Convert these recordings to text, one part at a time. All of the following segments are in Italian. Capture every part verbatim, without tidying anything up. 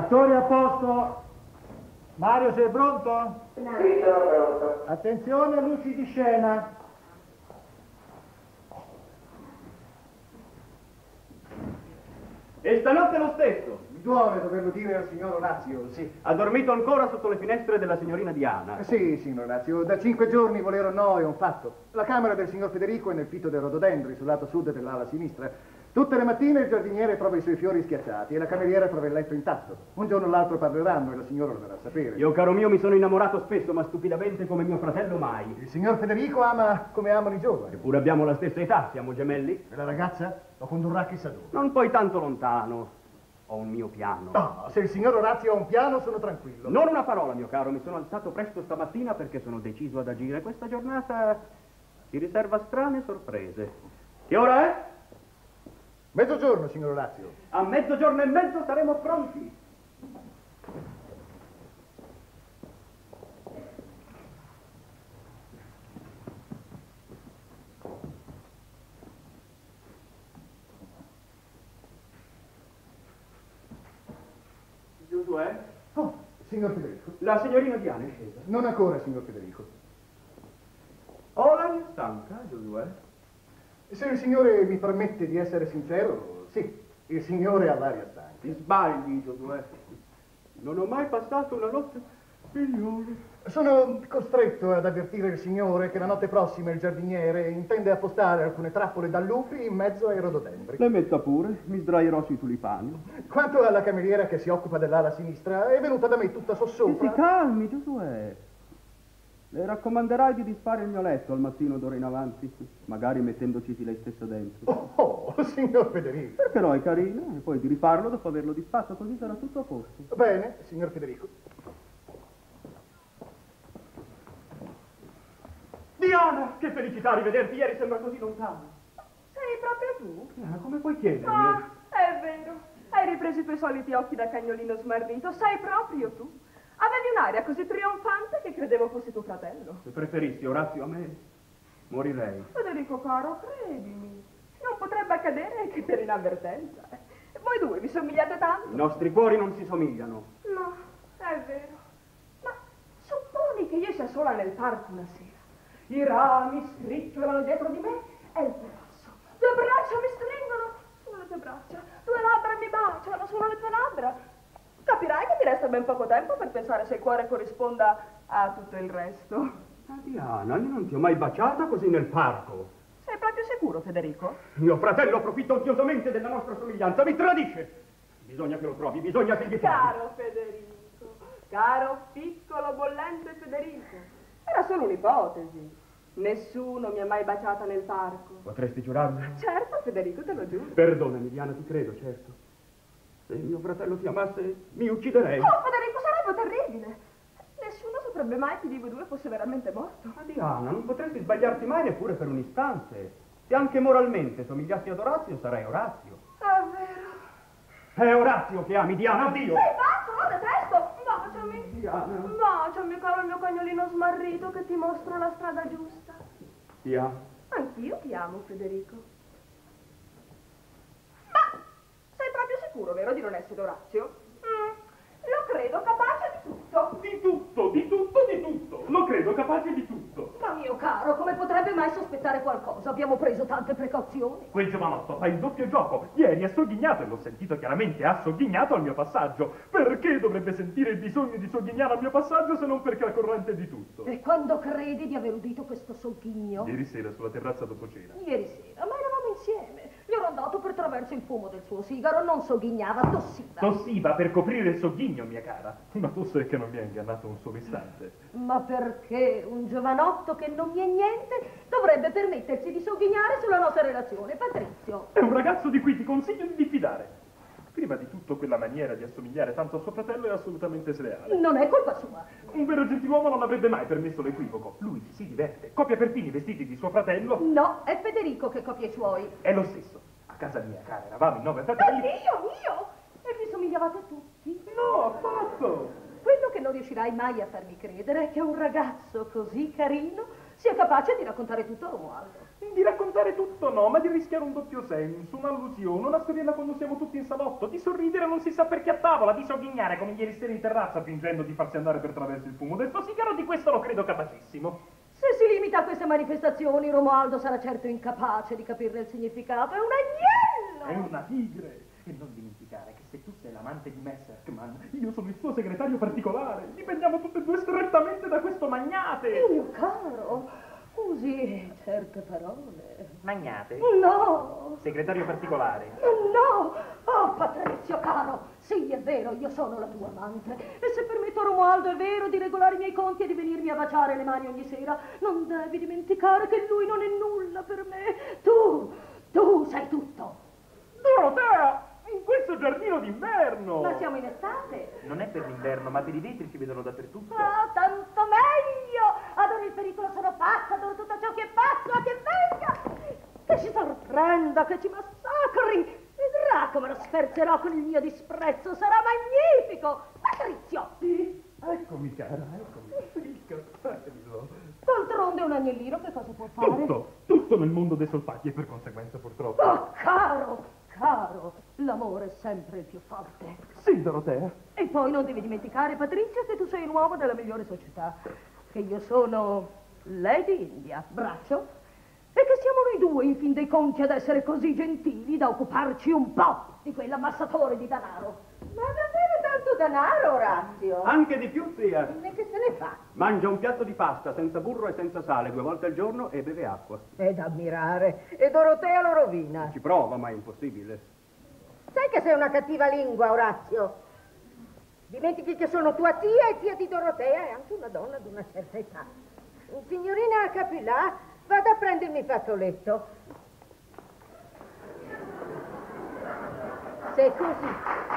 Attori a posto. Mario, sei pronto? Sì, sono pronto. Attenzione, luci di scena. E stanotte lo stesso. Mi duole doverlo dire al signor Orazio, sì. Ha dormito ancora sotto le finestre della signorina Diana. Eh, Sì, signor Orazio, da cinque giorni volere o no è un fatto. La camera del signor Federico è nel fitto dei rododendri, sul lato sud dell'ala sinistra. Tutte le mattine il giardiniere trova i suoi fiori schiacciati e la cameriera trova il letto intatto. Un giorno o l'altro parleranno e la signora lo verrà a sapere. Io, caro mio, mi sono innamorato spesso, ma stupidamente come mio fratello mai. Il signor Federico ama come amano i giovani. Eppure abbiamo la stessa età, siamo gemelli. E la ragazza lo condurrà chissà dove. Non poi tanto lontano. Ho un mio piano. No, se il signor Orazio ha un piano sono tranquillo. Non una parola, mio caro, mi sono alzato presto stamattina perché sono deciso ad agire. Questa giornata si riserva strane sorprese. Che ora è? Mezzogiorno, signor Orazio. A mezzogiorno e mezzo saremo pronti. Giosuè? Oh, signor Federico. La signorina Diana è scesa. Non ancora, signor Federico. Ho l'aria stanca, Giosuè. Se il signore mi permette di essere sincero, sì, il signore ha l'aria stanca. Ti sbagli, Giosuè. Non ho mai passato una notte migliore. Sono costretto ad avvertire il signore che la notte prossima il giardiniere intende appostare alcune trappole da lupi in mezzo ai rododendri. Le metta pure, mi sdraierò sui tulipani. Quanto alla cameriera che si occupa dell'ala sinistra, è venuta da me tutta sossopra. Si calmi, Giosuè. Le raccomanderai di disfare il mio letto al mattino d'ora in avanti, magari mettendoci lei stessa dentro. Oh, oh, signor Federico. Perché no, è carino, e poi di rifarlo dopo averlo disfatto, così sarà tutto a posto. Bene, signor Federico. Diana, che felicità rivederti, ieri sembra così lontano. Sei proprio tu? Diana, come puoi chiedermi? Ah, è vero. Hai ripreso i tuoi soliti occhi da cagnolino smarrito, sei proprio tu. Avevi un'aria così trionfante che credevo fossi tuo fratello. Se preferissi Orazio a me, morirei. Federico caro, credimi, non potrebbe accadere che per inavvertenza. Voi due vi somigliate tanto? I nostri cuori non si somigliano. No, è vero. Ma supponi che io sia sola nel parco una sera. I rami scricchiolano dietro di me e il terrazzo. Due braccia mi stringono, sono le tue braccia. Due labbra mi baciano, sono le tue labbra. Capirai che mi resta ben poco tempo per pensare se il cuore corrisponda a tutto il resto. Ma Diana, io non ti ho mai baciata così nel parco. Sei proprio sicuro, Federico? Mio fratello approfitta odiosamente della nostra somiglianza, mi tradisce. Bisogna che lo trovi, bisogna che gli parli. Caro Federico, caro piccolo bollente Federico, era solo un'ipotesi. Nessuno mi ha mai baciata nel parco. Potresti giurarmelo? Certo, Federico, te lo giuro. Perdonami, Diana, ti credo, certo. Se mio fratello ti amasse, mi ucciderei. Oh, Federico, sarebbe terribile. Nessuno saprebbe mai che di voi due fosse veramente morto. Ma Diana, non potresti sbagliarti mai neppure per un istante. Se anche moralmente somigliassi ad Orazio, sarei Orazio. È vero. È Orazio che ami, Diana, addio! Sei pazzo, lo detesto! Baciami! Diana. Baciami, caro il mio cagnolino smarrito, che ti mostro la strada giusta. Ti amo. Anch'io ti amo, Federico. Ma sei proprio sicuro, vero, di non essere Orazio? Mm, lo credo capace di tutto. Di tutto, di tutto, di tutto. Lo credo capace di tutto. Ma mio caro, come potrebbe mai sospettare qualcosa? Abbiamo preso tante precauzioni. Quel giovanotto fa il doppio gioco. Ieri ha sogghignato, e l'ho sentito chiaramente, ha sogghignato al mio passaggio. Perché dovrebbe sentire il bisogno di sogghignare al mio passaggio se non perché è al corrente di tutto? E quando credi di aver udito questo sogghigno? Ieri sera sulla terrazza dopo cena. Ieri sera, ma eravamo insieme. Gli ero andato per traverso il fumo del suo sigaro, non sogghignava, tossiva. Tossiva per coprire il sogghigno, mia cara. Ma tu sai che non mi ha ingannato un solo istante. Ma perché un giovanotto che non mi è niente dovrebbe permettersi di sogghignare sulla nostra relazione, Patrizio? È un ragazzo di cui ti consiglio di diffidare. Prima di tutto quella maniera di assomigliare tanto a suo fratello è assolutamente sleale. Non è colpa sua. Un vero gentiluomo non avrebbe mai permesso l'equivoco. Lui si diverte, copia perfino i vestiti di suo fratello. No, è Federico che copia i suoi. È lo stesso. A casa mia, cara, eravamo in nove fratelli. Ma io, io? E vi somigliavate tutti? No, affatto. Quello che non riuscirai mai a farmi credere è che un ragazzo così carino sia capace di raccontare tutto a Romualdo. Di raccontare tutto no, ma di rischiare un doppio senso, un'allusione, una storiella quando siamo tutti in salotto, di sorridere non si sa perché a tavola, di sogghignare come ieri sera in terrazza fingendo di farsi andare per traverso il fumo del suo sigaro, di questo lo credo capacissimo. Se si limita a queste manifestazioni, Romualdo sarà certo incapace di capirne il significato. È un agnello! È una tigre! E non dimenticare che se tu sei l'amante di Messerschmann, io sono il suo segretario particolare. Dipendiamo tutti e due strettamente da questo magnate. Mio caro, usi certe parole. Magnate? No! Segretario particolare? No! Oh, Patrizio caro, sì, è vero, io sono la tua amante. E se permetto a Romualdo, è vero, di regolare i miei conti e di venirmi a baciare le mani ogni sera, non devi dimenticare che lui non è nulla per me. Tu, tu sei tutto. Dorotea! In questo giardino d'inverno! Ma siamo in estate. Non è per l'inverno, ma per i vetri si vedono dappertutto. Ah, tanto meglio! Adoro il pericolo, sono pazza, adoro tutto ciò che è pazzo, che venga! Che ci sorprenda, che ci massacri! Vedrà come lo sferzerò con il mio disprezzo, sarà magnifico! Patrizio! Sì, eccomi cara, eccomi. Il cappello. D'altronde un agnellino che cosa può fare? Tutto, tutto nel mondo dei solfati e per conseguenza purtroppo. Oh, caro, caro, l'amore è sempre il più forte. Sì, Dorotea. E poi non devi dimenticare, Patrizia, che tu sei un uomo della migliore società, che io sono Lady India, braccio, e che siamo noi due, in fin dei conti, ad essere così gentili da occuparci un po' di quell'ammassatore di denaro. Ma davvero tanto denaro, Orazio? Anche di più, zia. E che se ne fa? Mangia un piatto di pasta senza burro e senza sale due volte al giorno e beve acqua. È da ammirare. E Dorotea lo rovina. Ci prova, ma è impossibile. Sai che sei una cattiva lingua, Orazio? Dimentichi che sono tua zia e zia di Dorotea e anche una donna di una certa età. Signorina Capillà, vada a prendermi il fazzoletto. Se così...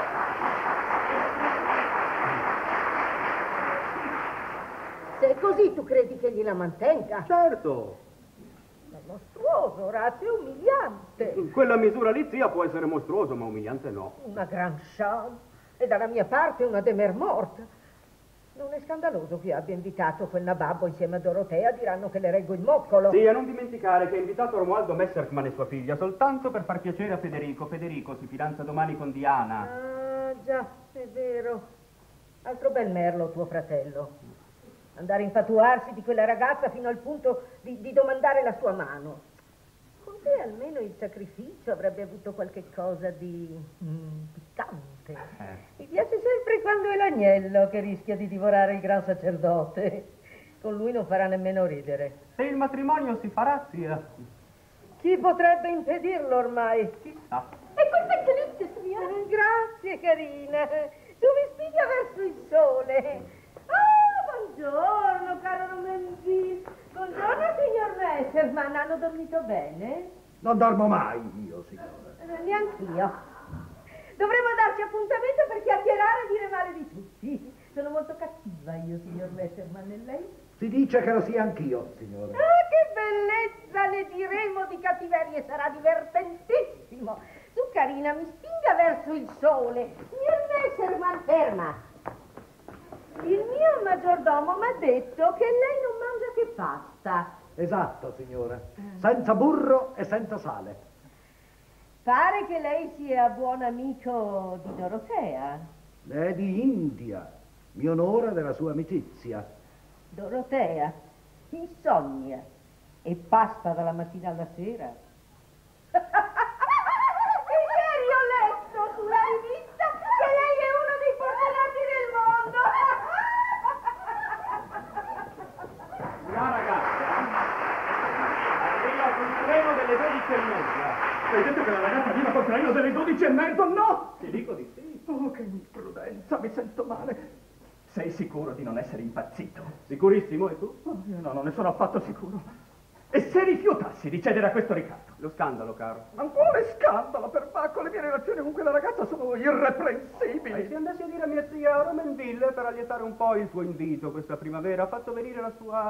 Se così tu credi che gliela mantenga? Certo. È mostruoso, Orazio, è umiliante. Quella misura lì, zia, può essere mostruoso, ma umiliante no. Una gran chance. E dalla mia parte una demer morta. Non è scandaloso che abbia invitato quel nababbo insieme a Dorotea, diranno che le reggo il moccolo. Sì, e non dimenticare che ha invitato Romualdo Messerschmann e sua figlia soltanto per far piacere a Federico. Federico si fidanza domani con Diana. Ah, già, è vero. Altro bel merlo, tuo fratello. Andare a infatuarsi di quella ragazza fino al punto di, di domandare la sua mano. Con te almeno il sacrificio avrebbe avuto qualche cosa di mm, piccante. Eh. Mi piace sempre quando è l'agnello che rischia di divorare il gran sacerdote. Con lui non farà nemmeno ridere. Se il matrimonio si farà, zia. Chi potrebbe impedirlo ormai? Chissà. E quel vecchietto, signora? Eh, grazie, carina. Tu mi spiga verso il sole. Ah, buongiorno, caro Romanzi. Buongiorno, signor Messerschmann. Hanno dormito bene? Non dormo mai io, signora. Eh, neanch'io. Dovremmo darci appuntamento per chiacchierare e dire male di tutti. Sono molto cattiva io, signor Messerschmann, e lei? Si dice che lo sia anch'io, signora. Ah, che bellezza! Ne diremo di cattiverie, sarà divertentissimo. Tu, carina, mi spinga verso il sole. Signor Messerschmann, ferma. Il mio maggiordomo mi ha detto che lei non mangia che pasta. Esatto, signora. Senza burro e senza sale. Pare che lei sia buon amico di Dorotea. Lady India, mi onora della sua amicizia. Dorotea, insonnia e pasta dalla mattina alla sera. Ieri ho letto sulla rivista che lei è uno dei fortunati del mondo. La ragazza arriva sul treno delle dodici e mezza. Hai detto che la ragazza arriva col treno delle dodici e mezzo? No! Ti dico di sì. Oh, che imprudenza, mi sento male. Sei sicuro di non essere impazzito? Sicurissimo, e tu? Oh, io no, non ne sono affatto sicuro. E se rifiutassi di cedere a questo ricatto? Lo scandalo, caro. Ancora scandalo, per Bacco, le mie relazioni con quella ragazza sono irreprensibili. E se andassi a dire a mia zia Romanville per allietare un po' il suo invito questa primavera, ha fatto venire la sua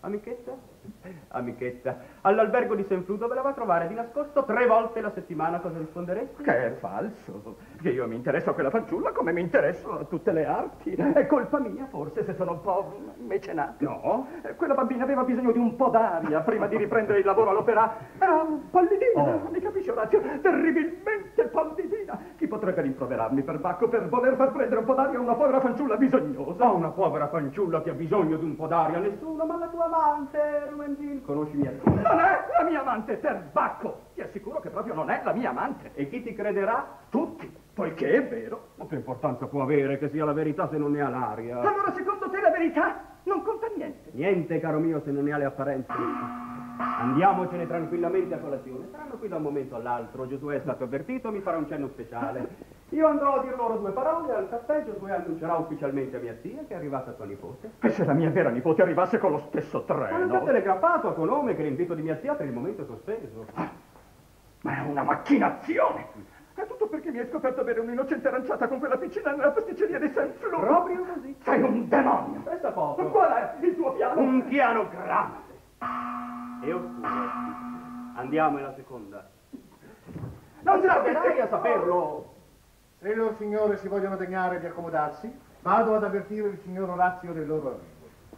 Amichetta? Amichetta, all'albergo di Saint-Cloud dove la va a trovare di nascosto tre volte la settimana, cosa risponderesti? Che è falso, che io mi interesso a quella fanciulla come mi interesso a tutte le arti. È colpa mia forse se sono un po' mecenate. No. Quella bambina aveva bisogno di un po' d'aria prima di riprendere il lavoro all'opera. Era pallidina, Oh. mi capisci Orazio? Terribilmente pallidina. Chi potrebbe rimproverarmi per Bacco per voler far prendere un po' d'aria a una povera fanciulla bisognosa? Oh, una povera fanciulla che ha bisogno di un po' d'aria, nessuno, ma la tua amante, Rumendil, conosci mia zia? Non è la mia amante per Bacco. Ti assicuro che proprio non è la mia amante. E chi ti crederà? Tutti, poiché è vero. Ma che importanza può avere che sia la verità se non ne ha l'aria? Allora secondo te la verità non conta niente? Niente, caro mio, se non ne ha le apparenze. Andiamocene tranquillamente a colazione. Saranno qui da un momento all'altro. Giosuè è stato avvertito, mi farà un cenno speciale. Io andrò a dir loro due parole al caffè. Giosuè annuncerà ufficialmente a mia zia che è arrivata tua nipote. E se la mia vera nipote arrivasse con lo stesso Ma non treno? ho telegrafato a tuo nome che l'invito di mia zia per il momento è sospeso. Ma è una macchinazione! È tutto perché mi hai scoperto avere un'innocente aranciata con quella piccina nella pasticceria di Saint-Flour. Proprio così. Sei un demonio! Questa poco. Qual è il tuo piano? Un piano grande e oscuro. Andiamo alla seconda. Non tarderai a saperlo. Se i loro signore si vogliono degnare di accomodarsi, vado ad avvertire il signor Orazio del loro arrivo.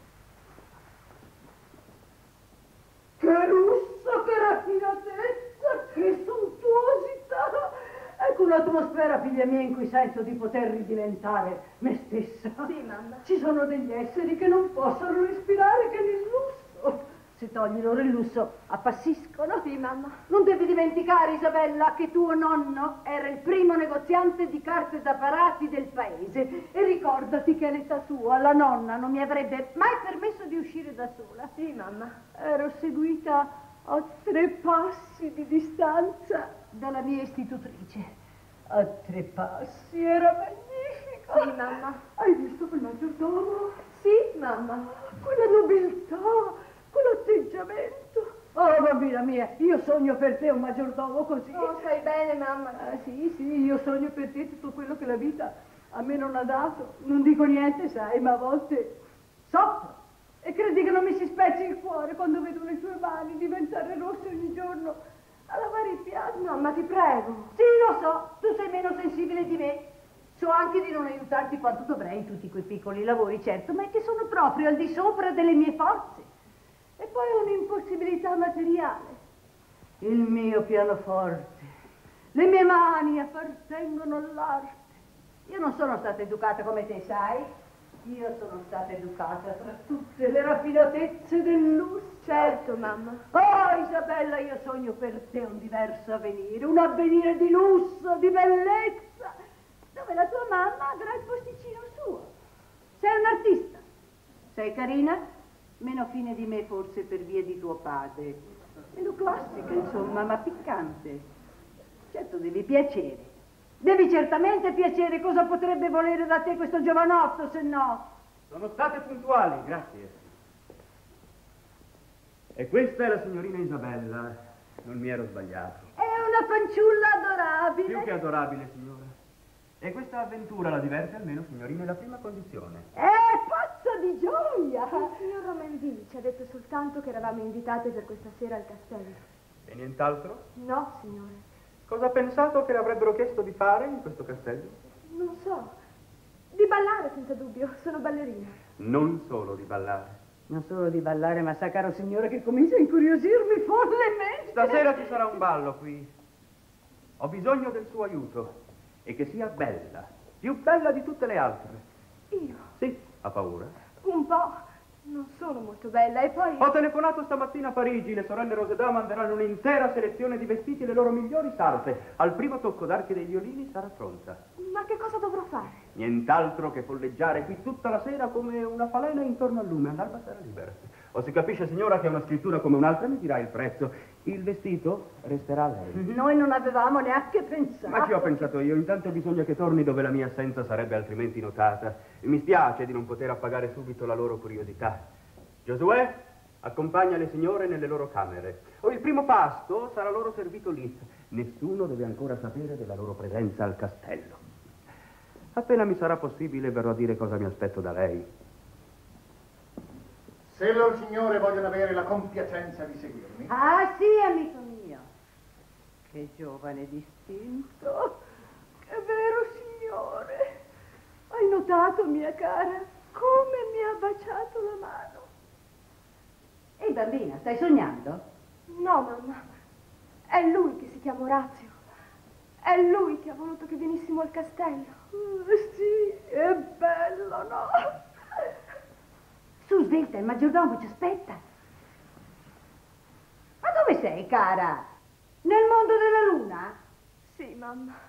Che lusso, che raffinatezza, che sontuosità! Ecco un'atmosfera, figlia mia, in cui sento di poter ridiventare me stessa. Sì, mamma. Ci sono degli esseri che non possono respirare che nel lusso. Se togli loro il lusso, appassiscono. Sì, mamma. Non devi dimenticare, Isabella, che tuo nonno era il primo negoziante di carte da parati del paese. E ricordati che all'età tua la nonna non mi avrebbe mai permesso di uscire da sola. Sì, mamma. Ero seguita a tre passi di distanza dalla mia istitutrice. A tre passi, era magnifico. Sì, mamma. Hai visto quel maggiordomo? Sì, mamma. Quella nobiltà, quell'atteggiamento. Oh, bambina mia, io sogno per te un maggiordomo così. Oh, stai bene, mamma. Ah, sì, sì, io sogno per te tutto quello che la vita a me non ha dato. Non dico niente, sai, ma a volte soffro. E credi che non mi si spezzi il cuore quando vedo le tue mani diventare rosse ogni giorno a lavare i piatti? Mamma, ti prego. Sì, lo so, tu sei meno sensibile di me. So anche di non aiutarti quanto dovrei in tutti quei piccoli lavori, certo, ma è che sono proprio al di sopra delle mie forze. E poi un'impossibilità materiale. Il mio pianoforte, le mie mani appartengono all'arte. Io non sono stata educata come te, sai? Io sono stata educata tra tutte le raffinatezze del lusso. Certo, mamma. Oh, Isabella, io sogno per te un diverso avvenire, un avvenire di lusso, di bellezza, dove la tua mamma avrà il posticino suo. Sei un'artista, sei carina, meno fine di me forse per via di tuo padre, meno classica, insomma, ma piccante. Certo, devi piacere. Devi certamente piacere. Cosa potrebbe volere da te questo giovanotto, se no? Sono state puntuali, grazie. E questa è la signorina Isabella. Non mi ero sbagliato. È una fanciulla adorabile. Più che adorabile, signora. E questa avventura la diverte almeno, signorina, è la prima condizione. È pazza di gioia. Il signor Romendini ci ha detto soltanto che eravamo invitate per questa sera al castello. E nient'altro? No, signore. Cosa ha pensato che le avrebbero chiesto di fare in questo castello? Non so. Di ballare, senza dubbio. Sono ballerina. Non solo di ballare. Non solo di ballare, ma sa, caro signore, che comincia a incuriosirmi follemente. Stasera ci sarà un ballo qui. Ho bisogno del suo aiuto. E che sia bella. Più bella di tutte le altre. Io? Sì, ha paura? Un po'. Non sono molto bella e poi... Ho telefonato stamattina a Parigi, le sorelle Rosedà manderanno un'intera selezione di vestiti e le loro migliori sarpe. Al primo tocco d'archi dei violini sarà pronta. Ma che cosa dovrò fare? Nient'altro che folleggiare qui tutta la sera come una falena intorno al lume. All'alba sarà libera. O si capisce, signora, che è una scrittura come un'altra, mi dirà il prezzo. Il vestito resterà a lei. Noi non avevamo neanche pensato. Ma ci ho pensato io, intanto bisogna che torni dove la mia assenza sarebbe altrimenti notata. Mi spiace di non poter appagare subito la loro curiosità. Giosuè, accompagna le signore nelle loro camere. O il primo pasto sarà loro servito lì. Nessuno deve ancora sapere della loro presenza al castello. Appena mi sarà possibile verrò a dire cosa mi aspetto da lei. Se lor signore vogliono avere la compiacenza di seguirmi. Ah sì, amico mio. Che giovane distinto. È vero, signore. Hai notato, mia cara, come mi ha baciato la mano? Ehi bambina, stai sognando? No, mamma. È lui che si chiama Orazio. È lui che ha voluto che venissimo al castello. Oh, sì, è bello, no? Su, svelta, il maggiordomo ci aspetta. Ma dove sei, cara? Nel mondo della luna? Sì, mamma.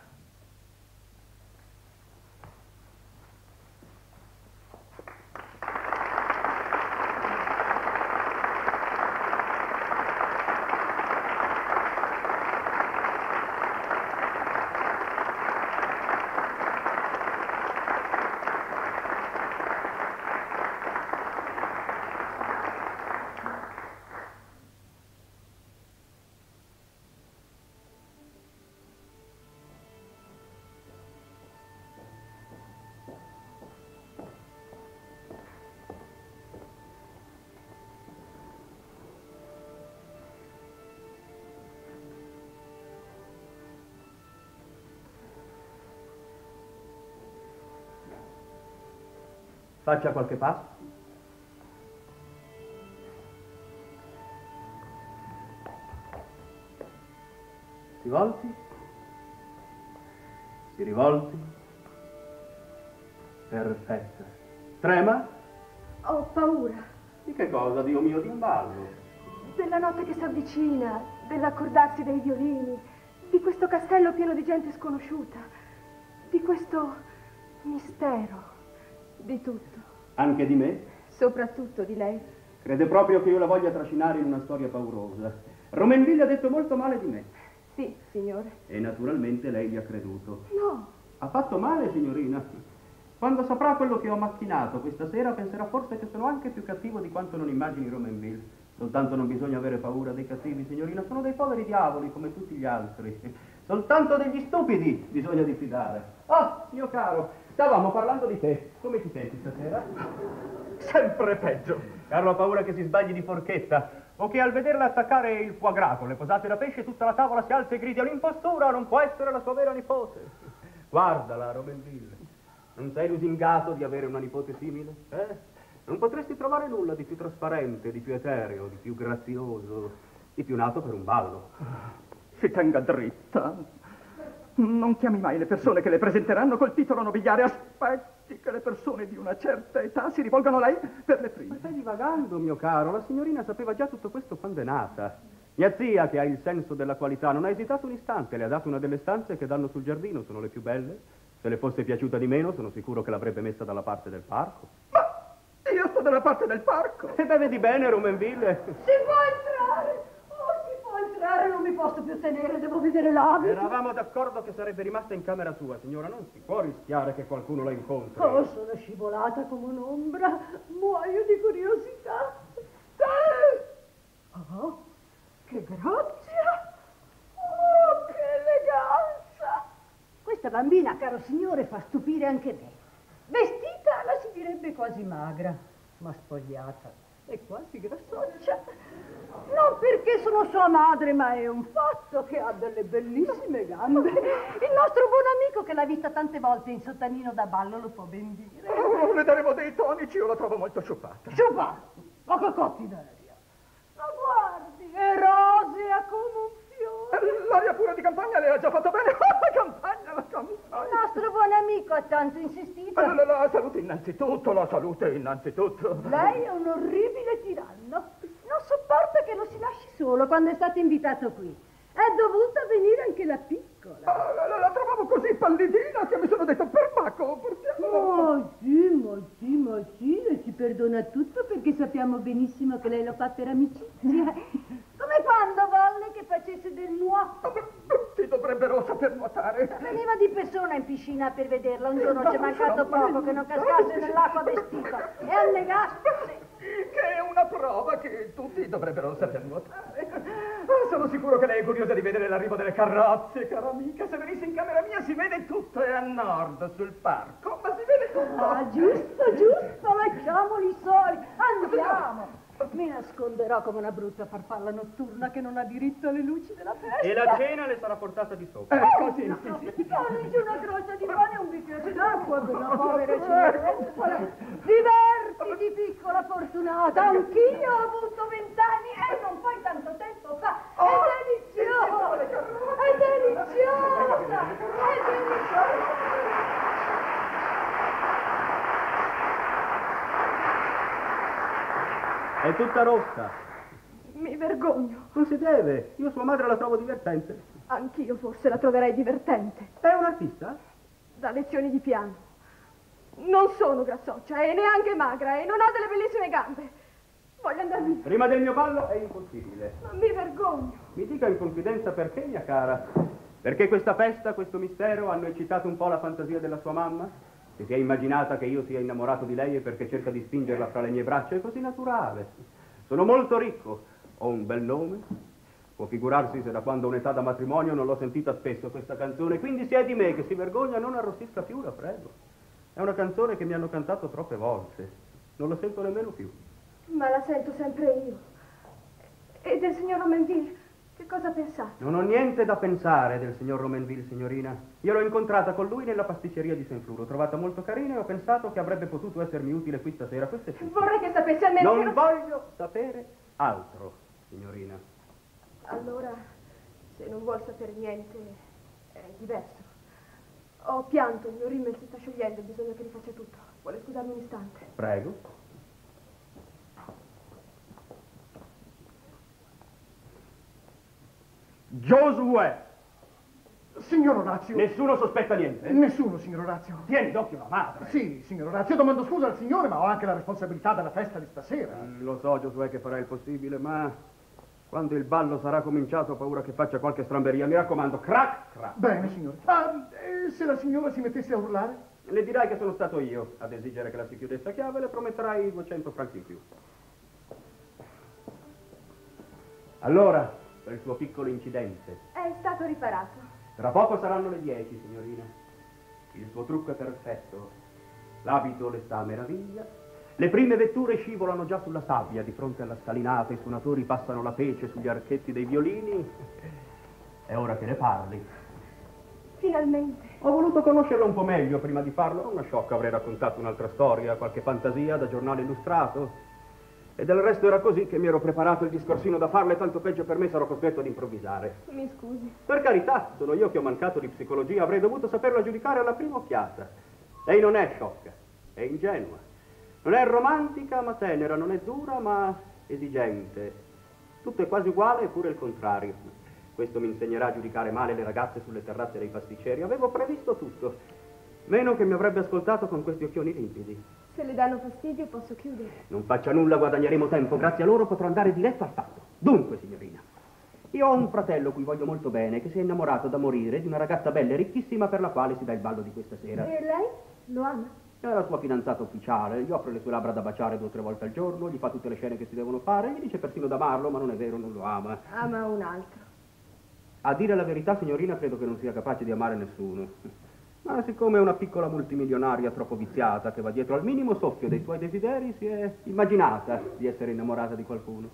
Faccia qualche passo. Si volti. Si rivolti. Perfetta. Trema? Ho paura. Di che cosa, Dio mio, di un ballo? Della notte che si avvicina, dell'accordarsi dei violini, di questo castello pieno di gente sconosciuta, di questo mistero, di tutto. Anche di me? Soprattutto di lei. Crede proprio che io la voglia trascinare in una storia paurosa. Romainville ha detto molto male di me. Sì, signore. E naturalmente lei gli ha creduto. No. Ha fatto male, signorina. Quando saprà quello che ho macchinato questa sera, penserà forse che sono anche più cattivo di quanto non immagini Romainville. Soltanto non bisogna avere paura dei cattivi, signorina. Sono dei poveri diavoli come tutti gli altri. Soltanto degli stupidi bisogna diffidare. Oh, mio caro, stavamo parlando di te. Come ti senti stasera? Sempre peggio. Carlo ha paura che si sbagli di forchetta o che al vederla attaccare il foie gras con le posate da pesce tutta la tavola si alza e grida un'impostura, non può essere la sua vera nipote. Guardala, Romainville. Non sei lusingato di avere una nipote simile? Eh? Non potresti trovare nulla di più trasparente, di più etereo, di più grazioso, di più nato per un ballo. Si tenga dritta. Non chiami mai le persone che le presenteranno col titolo nobiliare. Aspetti che le persone di una certa età si rivolgano a lei per le prime. Ma stai divagando, mio caro. La signorina sapeva già tutto questo quando è nata. Mia zia, che ha il senso della qualità, non ha esitato un istante. Le ha dato una delle stanze che danno sul giardino, sono le più belle. Se le fosse piaciuta di meno, sono sicuro che l'avrebbe messa dalla parte del parco. Ma io sto dalla parte del parco. E beh, vedi bene, Romainville. Si può entrare! Oh, si può entrare, non mi posso più tenere, devo vedere l'abito. Eravamo d'accordo che sarebbe rimasta in camera sua, signora. Non si può rischiare che qualcuno la incontri. Oh, sono scivolata come un'ombra, muoio di curiosità. Oh, che grazia! Oh, che eleganza! Questa bambina, caro signore, fa stupire anche me. Vestita la si direbbe quasi magra, ma spogliata è quasi grassoccia. Non perché sono sua madre, ma è un fatto che ha delle bellissime gambe. Il nostro buon amico che l'ha vista tante volte in sottanino da ballo lo può ben dire. Oh, le daremo dei tonici, io la trovo molto sciupata. Sciupata? Ma che cattiveria! Ma guardi, è rosea come un fiore. L'aria pura di campagna le ha già fatto bene. La campagna, la campagna. Il nostro buon amico ha tanto insistito. La, la, la salute innanzitutto, la salute innanzitutto. Lei è un orribile tiranno. Non sopporta che lo si lasci solo quando è stato invitato qui. È dovuta venire anche la piccola. Ah, la, la, la trovavo così pallidina che mi sono detto per Paco, portiamo. Ma sì, ma sì, ma sì, le ci perdona tutto perché sappiamo benissimo che lei lo fa per amicizia. Come quando volle che facesse del nuoto. Tutti dovrebbero saper nuotare. Veniva di persona in piscina per vederla, un giorno ci è mancato poco che non cascasse nell'acqua vestito e annegasse. Che è una prova che tutti dovrebbero saper nuotare. Ah, sono sicuro che lei è curiosa di vedere l'arrivo delle carrozze, cara amica. Se venisse in camera mia si vede tutto, è a nord, sul parco, ma si vede Ah, giusto, giusto, lasciamoli soli. Andiamo. Mi nasconderò come una brutta farfalla notturna che non ha diritto alle luci della festa. E la cena le sarà portata di sopra. Ecco, sì, sì, sì. Porre giù una croce di pane e un bicchiere d'acqua per la povera cinerenza. Divertiti, piccola fortunata. Anch'io ho avuto vent'anni e non poi tanto tempo fa. È deliziosa! È deliziosa! È deliziosa! È tutta rossa. Mi vergogno. Non si deve. Io sua madre la trovo divertente. Anch'io forse la troverei divertente. È un artista? Da lezioni di piano. Non sono grassoccia e neanche magra e non ho delle bellissime gambe. Voglio andare via. Prima del mio ballo è impossibile. Ma mi vergogno. Mi dica in confidenza perché, mia cara? Perché questa festa, questo mistero hanno eccitato un po' la fantasia della sua mamma? Se si è immaginata che io sia innamorato di lei e perché cerca di spingerla fra le mie braccia, è così naturale. Sono molto ricco, ho un bel nome. Può figurarsi se da quando ho un'età da matrimonio non l'ho sentita spesso questa canzone, quindi se è di me che si vergogna non arrossisca più, la prego. È una canzone che mi hanno cantato troppe volte, non la sento nemmeno più. Ma la sento sempre io. E del signor Romainville, che cosa pensate? Non ho niente da pensare del signor Romainville, signorina. Io l'ho incontrata con lui nella pasticceria di Saint-Flour. L'ho trovata molto carina e ho pensato che avrebbe potuto essermi utile qui stasera. Questo è tutto. Vorrei che sapessi almeno Non che voglio sapere altro, signorina. Allora, se non vuol sapere niente, è diverso. Ho pianto, il mio rímel si sta sciogliendo, bisogna che rifaccia tutto. Vuole scusarmi un istante? Prego. Giosuè! Signor Orazio. Nessuno sospetta niente? Nessuno, signor Orazio. Tieni d'occhio la madre. Sì, signor Orazio, domando scusa al signore, ma ho anche la responsabilità della festa di stasera. Mm, lo so, Giosuè, che farà il possibile, ma quando il ballo sarà cominciato ho paura che faccia qualche stramberia. Mi raccomando, crack, crack. Bene, signore. Ah, e se la signora si mettesse a urlare? Le dirai che sono stato io ad esigere che la si chiudesse a chiave e le prometterai duecento franchi in più. Allora, per il suo piccolo incidente. È stato riparato. Tra poco saranno le dieci, signorina. Il suo trucco è perfetto. L'abito le sta a meraviglia. Le prime vetture scivolano già sulla sabbia di fronte alla scalinata. I suonatori passano la pece sugli archetti dei violini. È ora che le parli. Finalmente. Ho voluto conoscerla un po' meglio prima di farlo. Una sciocca, avrei raccontato un'altra storia, qualche fantasia da giornale illustrato. E del resto era così che mi ero preparato il discorsino da farle, tanto peggio per me, sarò costretto ad improvvisare. Mi scusi. Per carità, sono io che ho mancato di psicologia, avrei dovuto saperla giudicare alla prima occhiata. Lei non è sciocca, è ingenua. Non è romantica ma tenera, non è dura ma esigente. Tutto è quasi uguale eppure il contrario. Questo mi insegnerà a giudicare male le ragazze sulle terrazze dei pasticceri. Avevo previsto tutto, meno che mi avrebbe ascoltato con questi occhioni limpidi. Se le danno fastidio posso chiudere. Non faccia nulla, guadagneremo tempo. Grazie a loro potrò andare diretto al fatto. Dunque, signorina, io ho un fratello cui voglio molto bene, che si è innamorato da morire di una ragazza bella e ricchissima per la quale si dà il ballo di questa sera. E lei? Lo ama? È la sua fidanzata ufficiale, gli offre le sue labbra da baciare due o tre volte al giorno, gli fa tutte le scene che si devono fare, gli dice persino d'amarlo, ma non è vero, non lo ama. Ama un altro. A dire la verità, signorina, credo che non sia capace di amare nessuno. Ma siccome è una piccola multimilionaria troppo viziata che va dietro al minimo soffio dei suoi desideri, si è immaginata di essere innamorata di qualcuno.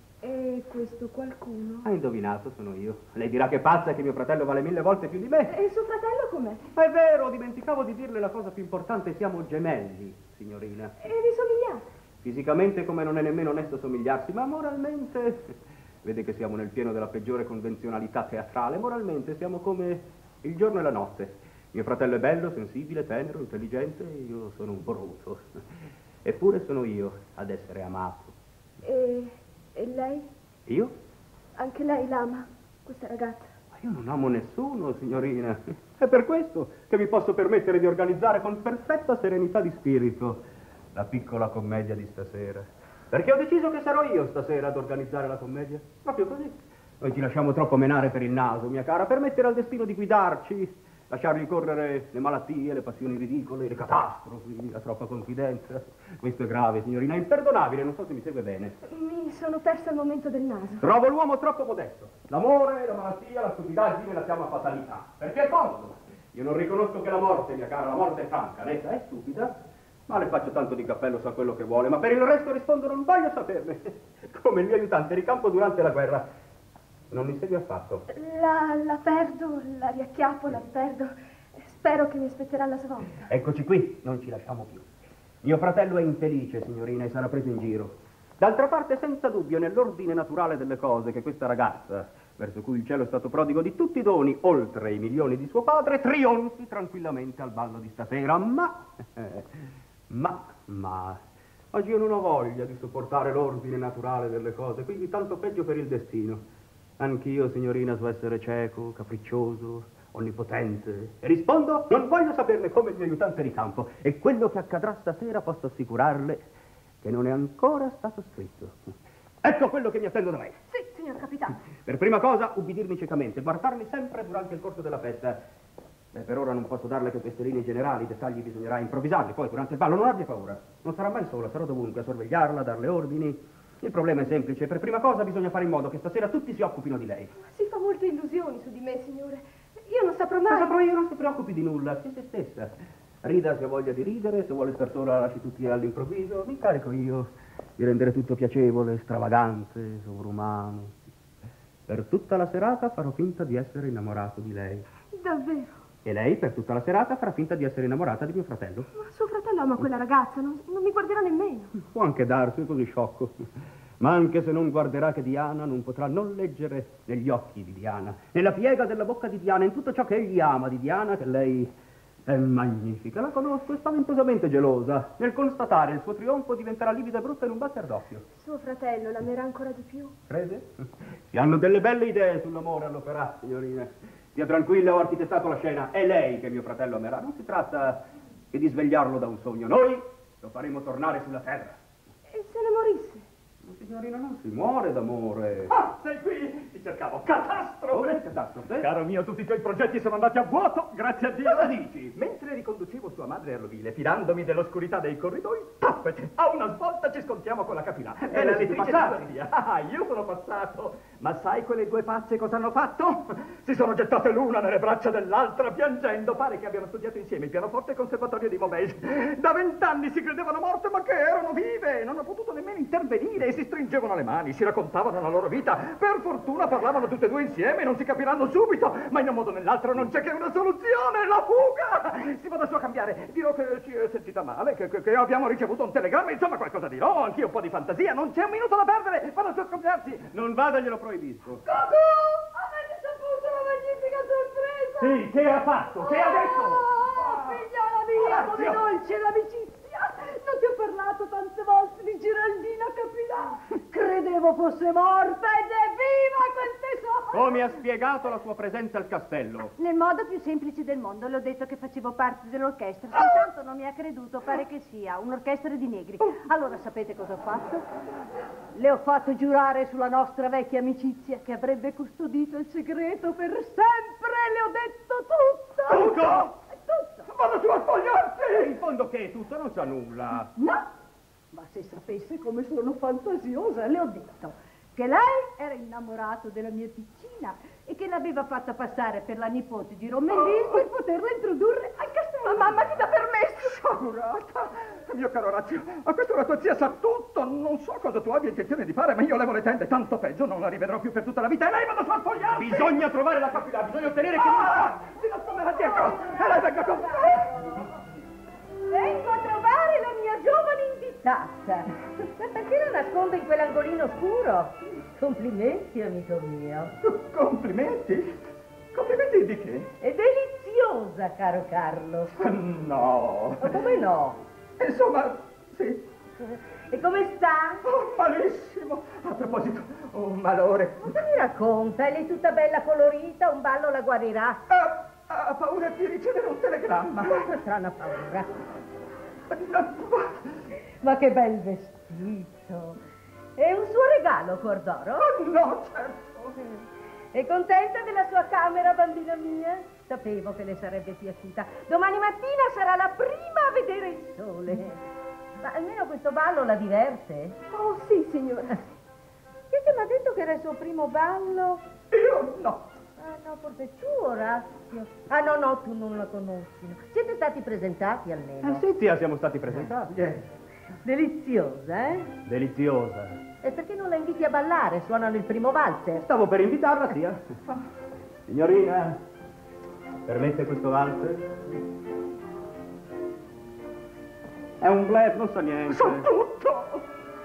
E questo qualcuno? Ha indovinato, sono io. Lei dirà che è pazza e che mio fratello vale mille volte più di me. E suo fratello com'è? Ma è vero, dimenticavo di dirle la cosa più importante, siamo gemelli, signorina. E vi somigliate? Fisicamente come non è nemmeno onesto somigliarsi, ma moralmente... Vede che siamo nel pieno della peggiore convenzionalità teatrale. Moralmente siamo come il giorno e la notte. Mio fratello è bello, sensibile, tenero, intelligente, io sono un bruto. Eppure sono io ad essere amato. E, e lei? Io? Anche lei l'ama, questa ragazza? Ma io non amo nessuno, signorina. È per questo che mi posso permettere di organizzare con perfetta serenità di spirito la piccola commedia di stasera. Perché ho deciso che sarò io stasera ad organizzare la commedia. Proprio così. Noi ci lasciamo troppo menare per il naso, mia cara, permettere al destino di guidarci, lasciargli correre le malattie, le passioni ridicole, le catastrofi, la troppa confidenza. Questo è grave, signorina, è imperdonabile, non so se mi segue bene. Mi sono persa il momento del naso. Trovo l'uomo troppo modesto. L'amore, la malattia, la stupidaggine la chiama fatalità. Perché è comodo. Io non riconosco che la morte, mia cara, la morte è franca. Lei è stupida? Ma le faccio tanto di cappello, sa quello che vuole, ma per il resto rispondo non voglio saperne. Come il mio aiutante di campo durante la guerra. Non mi segue affatto. La, la perdo, la riacchiappo, la perdo. Spero che mi aspetterà la svolta. Eccoci qui, non ci lasciamo più. Mio fratello è infelice, signorina, e sarà preso in giro. D'altra parte, senza dubbio, nell'ordine naturale delle cose, che questa ragazza, verso cui il cielo è stato prodigo di tutti i doni, oltre i milioni di suo padre, trionfi tranquillamente al ballo di stasera. Ma, ma, ma, oggi io non ho voglia di sopportare l'ordine naturale delle cose, quindi tanto peggio per il destino. Anch'io, signorina, so essere cieco, capriccioso, onnipotente. E rispondo, non voglio saperne come il mio aiutante di campo. E quello che accadrà stasera posso assicurarle che non è ancora stato scritto. Ecco quello che mi attendo da lei. Sì, signor capitano. Per prima cosa, ubbidirmi ciecamente, guardarmi sempre durante il corso della festa. Beh, per ora non posso darle che queste linee generali, i dettagli bisognerà improvvisarli. Poi, durante il ballo, non abbia paura. Non sarà mai sola, sarò dovunque a sorvegliarla, a darle ordini. Il problema è semplice. Per prima cosa bisogna fare in modo che stasera tutti si occupino di lei. Si fa molte illusioni su di me, signore. Io non saprò mai... Ma saprò io, non si preoccupi di nulla, sia se stessa. Rida se ha voglia di ridere, se vuole star sola lasci tutti all'improvviso. Mi incarico io di rendere tutto piacevole, stravagante, sovrumano. Per tutta la serata farò finta di essere innamorato di lei. Davvero? E lei per tutta la serata farà finta di essere innamorata di mio fratello. Ma suo fratello ama quella ragazza, non, non mi guarderà nemmeno. Può anche darsi, è così sciocco. Ma anche se non guarderà che Diana non potrà non leggere negli occhi di Diana, nella piega della bocca di Diana, in tutto ciò che egli ama di Diana, che lei è magnifica. La conosco, è spaventosamente gelosa. Nel constatare il suo trionfo diventerà livida e brutta in un batter d'occhio. Suo fratello l'amerà ancora di più? Crede? Si hanno delle belle idee sull'amore all'opera, signorina. Stia tranquilla, ho architettato la scena. È lei che mio fratello amerà. Non si tratta che di svegliarlo da un sogno. Noi lo faremo tornare sulla terra. E se ne morisse? Ma signorina, non si muore d'amore. Ah, sei qui! Ti cercavo. Catastrofe! Dov'è catastrofe? Caro mio, tutti i tuoi progetti sono andati a vuoto, grazie a Dio. Cosa dici? Mentre riconducevo sua madre all'ovile, fidandomi dell'oscurità dei corridoi, tappete! A una svolta ci scontriamo con la capilà. È la lettrice di tua zia. Ah, io sono passato. Ma sai quelle due pazze cosa hanno fatto? Si sono gettate l'una nelle braccia dell'altra, piangendo. Pare che abbiano studiato insieme il pianoforte e il conservatorio di Montmellier. Da vent'anni si credevano morte, ma che erano vive! Non ho potuto nemmeno intervenire. Si stringevano le mani, si raccontavano la loro vita. Per fortuna parlavano tutte e due insieme, non si capiranno subito, ma in un modo o nell'altro non c'è che una soluzione, la fuga! Si vada su a cambiare, dirò che si è sentita male, che, che, che abbiamo ricevuto un telegramma, insomma qualcosa dirò, anch'io un po' di fantasia, non c'è un minuto da perdere, vada su a scambiarsi! Non vada, glielo proibisco. Cucù! Avete saputo la magnifica sorpresa? Sì, che ha fatto? Che ha detto? Oh, figliola mia, come dolce l'amicizia! Non ti ho parlato tante volte di Giraldina Capilà. Credevo fosse morta ed è viva quel tesoro. Come ha spiegato la sua presenza al castello? Nel modo più semplice del mondo. Le ho detto che facevo parte dell'orchestra. Soltanto non mi ha creduto. Pare che sia un'orchestra di negri. Allora sapete cosa ho fatto? Le ho fatto giurare sulla nostra vecchia amicizia che avrebbe custodito il segreto per sempre. Le ho detto tutto. Tutto? Tutto. Vada su a spogliarsi! In fondo che tutto non sa nulla. No, ma se sapesse come sono fantasiosa, le ho detto che lei era innamorato della mia piccina e che l'aveva fatta passare per la nipote di Romellin per poterla introdurre al castello. Ma mamma ti dà permesso? Sciagurata! Mio caro Orazio, a quest'ora tua zia sa tutto, non so cosa tu abbia intenzione di fare, ma io levo le tende, tanto peggio, non la rivedrò più per tutta la vita e lei vada su a spogliarsi! Bisogna trovare la capilà, bisogna ottenere che... Ah! Si nasconderà dietro! E lei venga con me! Vengo a trovare la mia giovane invitata. Ma perché la nascondo in quell'angolino oscuro? Complimenti, amico mio. Complimenti? Complimenti di che? È deliziosa, caro Carlo. No. Ma come no? Insomma, sì. E come sta? Oh, malissimo. A proposito, un malore. Cosa mi racconta? È lì tutta bella colorita, un ballo la guarirà. Ha, ha paura di ricevere un telegramma. Quanta strana paura. Ma che bel vestito. È un suo regalo, cuor d'oro? Oh, no, certo. È contenta della sua camera, bambina mia? Sapevo che le sarebbe piaciuta. Domani mattina sarà la prima a vedere il sole. Ma almeno questo ballo la diverte? Oh, sì, signora. Chi ti mi ha detto che era il suo primo ballo? Io no. Ah no, forse tu, Orazio. Ah no, no, tu non la conosci. No. Siete stati presentati almeno? Ah, sì, zia, siamo stati presentati. Eh. Deliziosa, eh? Deliziosa. E perché non la inviti a ballare? Suonano il primo valzer. Stavo per invitarla, zia. Signorina, permette questo valzer? È un blef, non so niente. So tutto!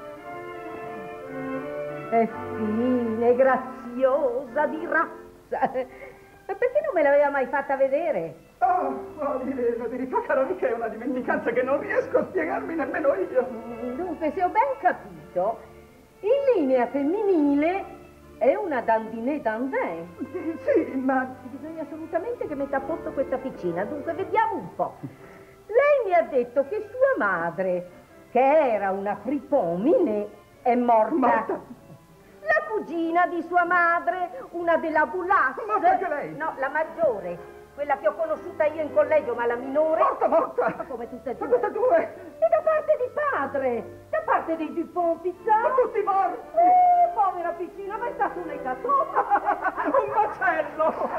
È fine, è graziosa, di razza. Ma perché non me l'aveva mai fatta vedere? Oh, oh, la verità, cara amica, è una dimenticanza che non riesco a spiegarmi nemmeno io. Dunque, se ho ben capito, in linea femminile è una dandinée dandin. Sì, ma... Bisogna assolutamente che metta a posto questa piccina, dunque vediamo un po'. Lei mi ha detto che sua madre, che era una fripomine, è morta. Morta? La cugina di sua madre, una della Boulas. Morta anche lei? No, la maggiore. Quella che ho conosciuta io in collegio, ma la minore... Morta, morta! Ma come tutte e due? Ma tutte e due? E da parte di padre? Da parte dei Dupont Pizza? Sono tutti morti! Oh, povera piccina, ma è stato un ecatombe! Un macello!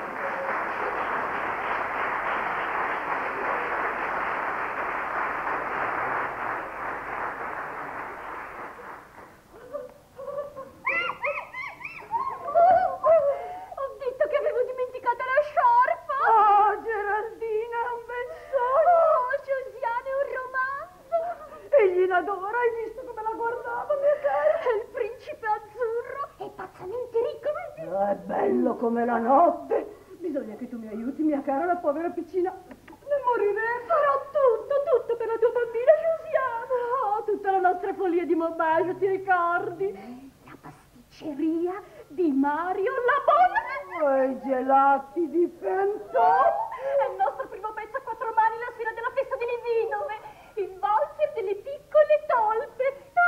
Adora, hai visto come la guardava, mia cara? È il principe azzurro, è pazzamente ricco. Oh, è bello come la notte. Bisogna che tu mi aiuti, mia cara, la povera piccina ne morirà. Farò tutto, tutto per la tua bambina, Josiane. Oh, tutta la nostra follia di Maubert, ti ricordi? La pasticceria di Mario Labone. Oh, i gelati di Pentone. È il nostro primo pezzo a quattro mani la sera della festa di Livinove. Il valzer delle piccole tolpe.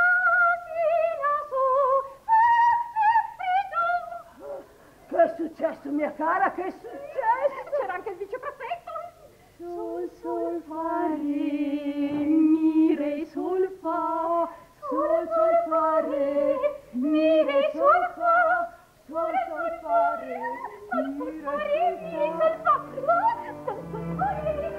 Che è successo, mia cara? Che è successo? C'era anche il viceprefetto. Sol, sol, fa, re, mi, re, sol, fa. Sol, sol, fa, re, mi, re, sol, fa. Sol, sol, fa, re, mi, re, sol, fa. Sol, sol, fa, re, mi, re, sol, fa. Sol, sol, fa, re.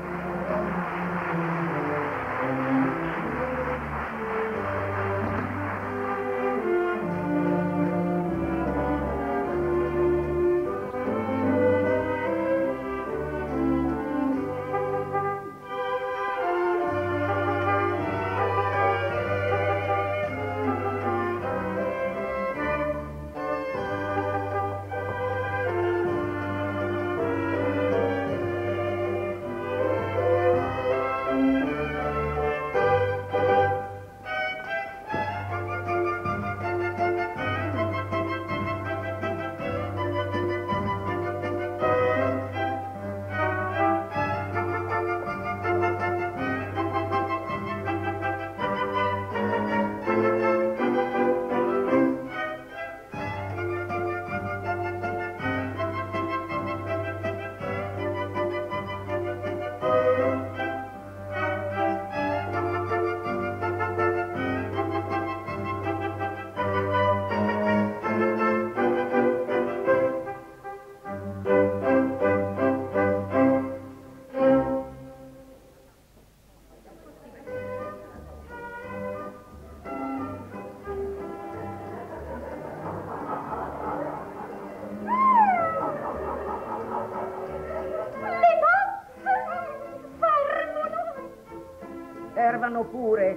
Servano pure.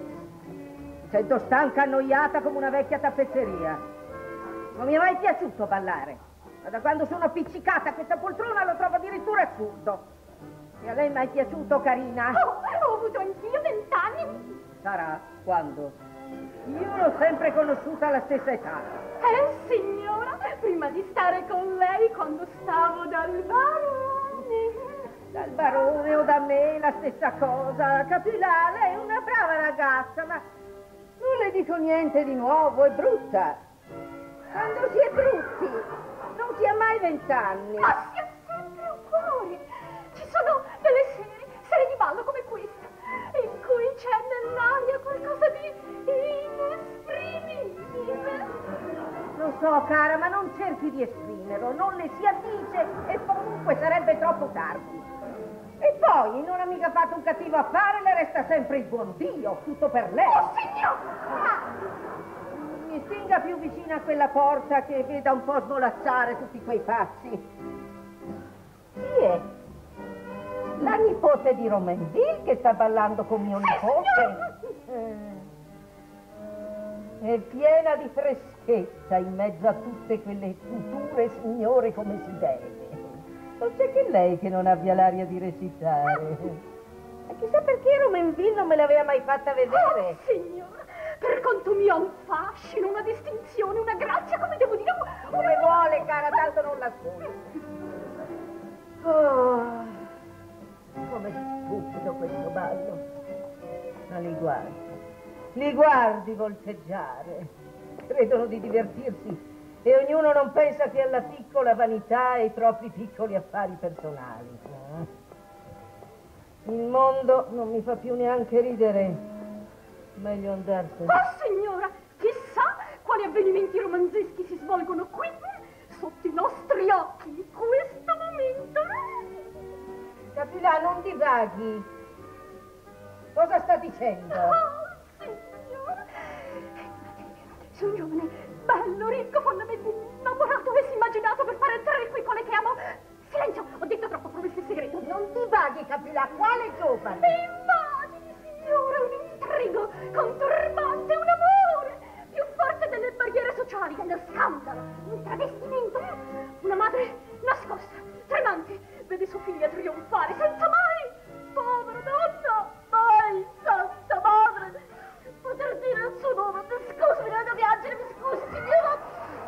Sento stanca, annoiata come una vecchia tappezzeria. Non mi è mai piaciuto ballare, ma da quando sono appiccicata a questa poltrona lo trovo addirittura assurdo. E a lei mai piaciuto, carina? Oh, ho avuto anch'io vent'anni. Sarà quando? Io l'ho sempre conosciuta alla stessa età. Eh, signora, prima di stare con lei, quando stavo dal barone. Dal barone o da me, la stessa cosa. Capirà, lei è una brava ragazza, ma non le dico niente di nuovo, è brutta. Quando si è brutti, non si ha mai vent'anni. Ma si ha sempre un cuore. Ci sono delle sere, sere di ballo come questa, in cui c'è nell'aria qualcosa di inesprimibile. Lo so, cara, ma non cerchi di esprimerlo, non le si addice e comunque sarebbe troppo tardi. E poi non ha mica fatto un cattivo affare, le resta sempre il buon Dio, tutto per lei. Oh, signora! Mi spinga più vicino a quella porta che veda un po' svolazzare tutti quei pazzi. Chi è? La nipote di Romainville che sta ballando con mio nipote? Eh. È piena di freschezza in mezzo a tutte quelle future signore come si deve. Non c'è che lei che non abbia l'aria di recitare. E chissà perché Romainville non me l'aveva mai fatta vedere. Oh, signora, per conto mio ha un fascino, una distinzione, una grazia, come devo dire... Come vuole, cara, tanto non l'ascolto. Oh, come stupido questo ballo. Ma li guardi, li guardi volteggiare. Credono di divertirsi e ognuno non pensa che alla piccola vanità e ai propri piccoli affari personali. Il mondo non mi fa più neanche ridere. Meglio andarsene. Oh, signora, chissà quali avvenimenti romanzeschi si svolgono qui, sotto i nostri occhi, in questo momento. Capilà, non divaghi. Cosa sta dicendo? Oh, signora. Sei un giovane bello, ricco, fondamentalmente innamorato e si immaginato per fare entrare qui quale che amo. Silenzio, ho detto troppo, promesse il segreto. Non divaghi, Capilà, quale giovane? Immagini, signora, un intrigo conturbante, un amore più forte delle barriere sociali, dello scandalo, un travestimento, una madre nascosta, tremante, vede sua figlia trionfare senza mai, povera donna, mai, santa madre, poter dire il suo nome. Scusami, non devo piangere, mi scusi, signora.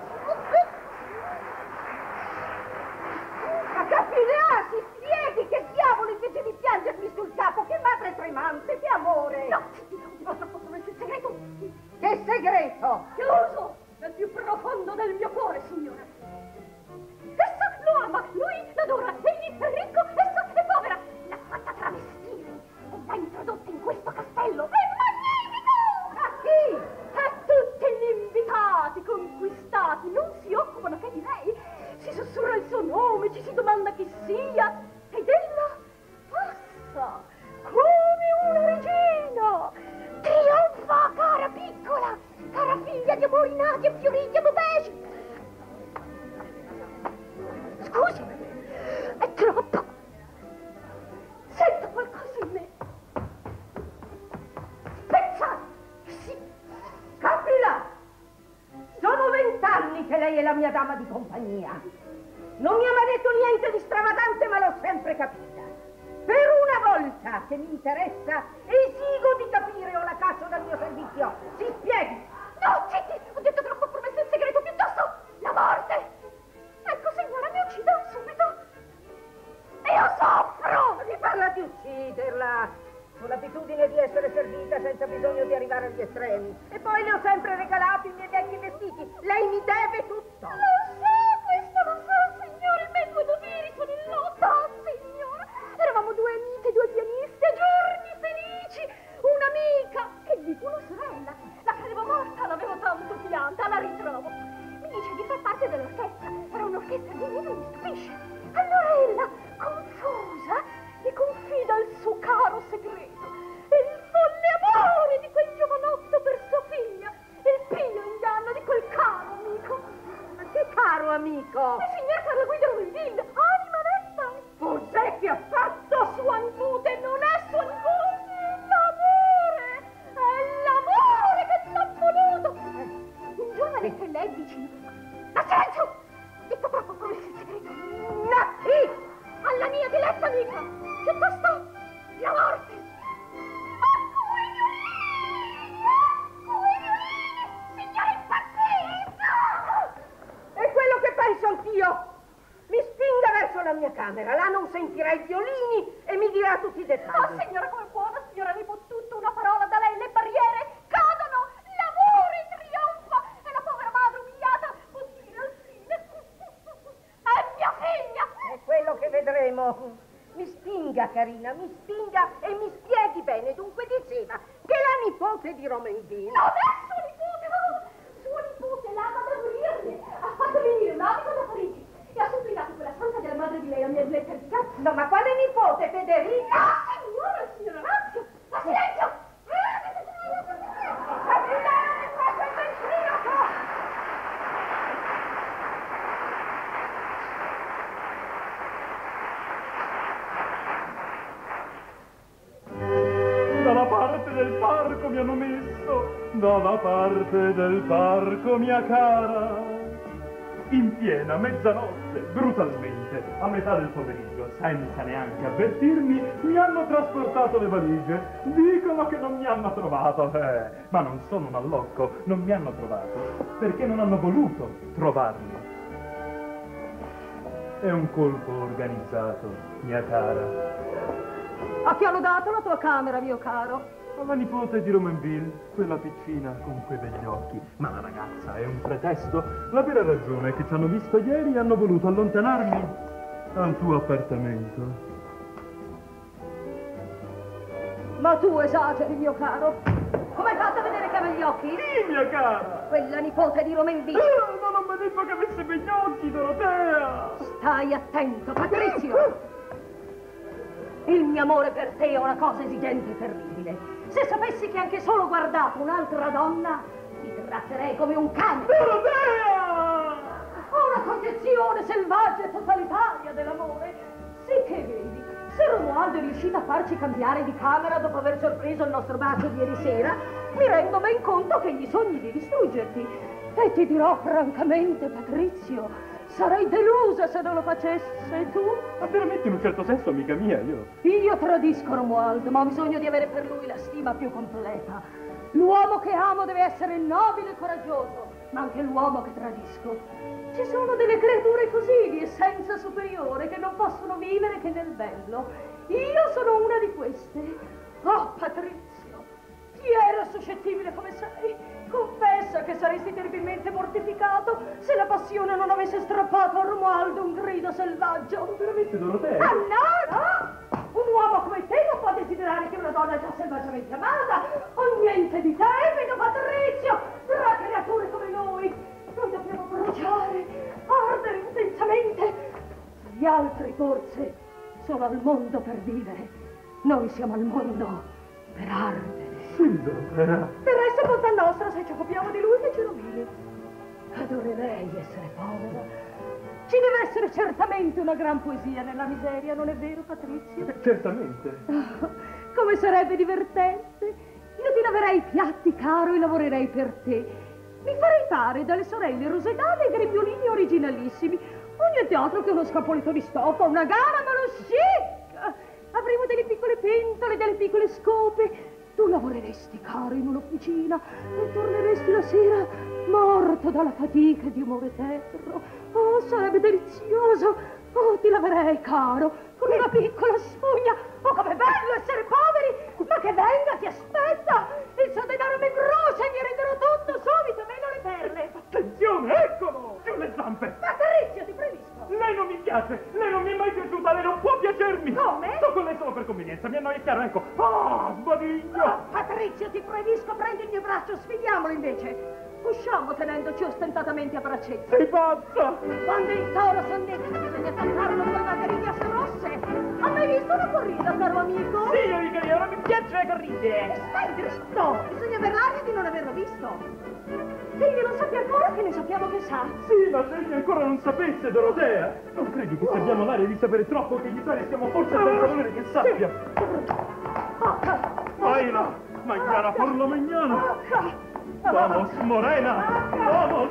Ma Capilà, si spieghi, che diavolo, invece di piangermi sul capo, che madre tremante, che amore. No, non ti posso promettere il segreto. Che segreto? Chiuso nel più profondo del mio cuore, signora. Essa lo ama, lui l'adora, egli è ricco, essa è povera. L'ha fatta travestire e l'ha introdotta in questo castello. È magnifico! A chi? A tutti gli invitati conquistati non si occupano che di lei. Si sussurra il suo nome, ci si domanda chi sia ed ella passa come una regina. Trionfa, cara piccola, cara figlia di amori nati e fioriti a Maubeuge. Scusi, è troppo. Sento qualcosa in me. Spezza! Sì. Capilà! Sono vent'anni che lei è la mia dama di compagnia. Non mi ha mai detto niente di stravagante, ma l'ho sempre capita. Per una volta che mi interessa, esigo di capire o la caccio dal mio servizio. Si spieghi. No, zitti! Ho detto troppo, promesso il segreto, piuttosto la morte! Ecco, signora, mi uccida subito! E io soffro! Mi parla di ucciderla! Ho l'abitudine di essere servita senza bisogno di arrivare agli estremi. E poi le ho sempre regalato i miei vecchi vestiti. Lei mi deve tutto. Lo so, questo lo so, signore. I miei due doveri sono in lotta, signora. Eravamo due amiche, due pianiste, giorni felici. Un'amica che dico una sorella. La credevo morta, l'avevo tanto pianta, la ritrovo. Mi dice di far parte dell'orchestra. Era un'orchestra di neve, mi stupisce. Allora ella, confusa, mi confida il suo caro segreto e il folle amore di quel giovanotto per sua figlia e il pio inganno di quel caro amico. Ma che caro amico? Il signor Carlo Guido Romainville, anima netta. Cos'è che ha fatto? Sua nipote non è sua nipote, l'amore, è l'amore che l'ha voluto. Un giovane che lei vicino. Ma silenzio! Detto troppo, promessi il segreto. Nati! Alla mia diletta amica, piuttosto la morte. Ma quei violini, quei violini, signore impazzita! È quello che penso anch'io. Mi spinga verso la mia camera, là non sentirà i violini e mi dirà tutti i dettagli. Oh, signora, come buona signora, ne può tutta una parola da lei, le barriere cadono, l'amore trionfa e la povera madre umiliata può dire al fine: è mia figlia! È quello che vedremo. Mi spinga, carina, mi spinga e mi spieghi bene. Dunque diceva che la nipote di Romainville... Non è sua nipote, oh, sua nipote l'ama da morirne, metta di cazzo. No, ma quale nipote, Federica? No, signora, signora Razio! Ma silenzio! Capitano, qua quel ventriloquo! Dalla parte del parco mi hanno messo, dalla parte del parco mia cara, in piena mezzanotte, brutalmente, a metà del pomeriggio, senza neanche avvertirmi, mi hanno trasportato le valigie. Dicono che non mi hanno trovato, eh, ma non sono un allocco, non mi hanno trovato, perché non hanno voluto trovarmi. È un colpo organizzato, mia cara. A chi hanno dato la tua camera, mio caro? Alla nipote di Romainville, quella piccina con quei begli occhi. Ma la ragazza è un pretesto. La vera ragione è che ci hanno visto ieri e hanno voluto allontanarmi al tuo appartamento. Ma tu esageri, mio caro. Come hai fatto a vedere che aveva gli occhi? Sì, mia cara! Quella nipote di Romainville. Oh, ma non mi detto che avesse begli occhi, Dorotea! Stai attento, Patrizio! Il mio amore per te è una cosa esigente e terribile. Se sapessi che anche solo guardato un'altra donna, ti tratterei come un cane. Dorotea! Ho una concezione selvaggia e totalitaria dell'amore. Sì che vedi, se Romualdo è riuscito a farci cambiare di camera dopo aver sorpreso il nostro bacio di ieri sera, mi rendo ben conto che gli sogni di distruggerti. E ti dirò francamente, Patrizio, sarei delusa se non lo facesse tu. Ma veramente in un certo senso, amica mia, io... Io tradisco Romualdo, ma ho bisogno di avere per lui la stima più completa. L'uomo che amo deve essere nobile e coraggioso, ma anche l'uomo che tradisco. Ci sono delle creature così, di essenza superiore, che non possono vivere che nel bello. Io sono una di queste. Oh, Patrizio, chi era suscettibile come sei? Confessa che saresti terribilmente mortificato se la passione non avesse strappato a Romualdo un grido selvaggio. Veramente, Dorotea? Ah, no, no! Un uomo come te non può desiderare che una donna già selvaggiamente amata o niente di te, vedo Patrizio! Tra creature come noi, noi dobbiamo bruciare, ardere intensamente. Gli altri forse sono al mondo per vivere, noi siamo al mondo per ardere. Sì, Dorotea. Per essere bontà nostra se ci occupiamo di lui che ci rovini. Adorerei essere povera. Ci deve essere certamente una gran poesia nella miseria, non è vero, Patrizio? Certamente. Oh, come sarebbe divertente. Io ti laverei i piatti, caro, e lavorerei per te. Mi farei fare dalle sorelle Rosedane grembiolini originalissimi. O niente altro che uno scapoletto di stoffa, una gara, ma lo chic! Avremo delle piccole pentole, delle piccole scope. Tu lavoreresti, caro, in un'officina e torneresti la sera morto dalla fatica di umore tetro. Oh, sarebbe delizioso. Oh, ti laverei, caro, con una piccola spugna. Oh, com'è bello essere poveri! Ma che venga, ti aspetta! Il suo denaro mi brucia e gli renderò tutto subito, meno le perle. Attenzione, eccolo! Giù le zampe! Patrizio, ti previsco. Lei non mi piace, lei non mi è mai piaciuta, lei non può piacermi. Come? Sto con lei solo per convenienza, mi annoia chiaro, ecco. Ah, sbadiglio! Oh, Patrizio, ti proibisco, prendi il mio braccio, sfidiamolo invece. Usciamo tenendoci ostentatamente a braccetto. Sei pazza! Quando il toro sonnecchia bisogna attaccarlo con margaritas rosse. Hai mai visto una corrida, caro amico? Sì, amica mia, non mi piacciono le corride. Stai dritto! Bisogna aver l'aria di non averlo visto. Egli non sappia ancora che ne sappiamo che sa. Sì, ma se egli ancora non sapesse, Dorotea, non credi che se abbiamo l'aria di sapere troppo che gli italiani stiamo forse senza volere che sappia? Vai là, mañana por la mañana. Vamos, Morena, vamos.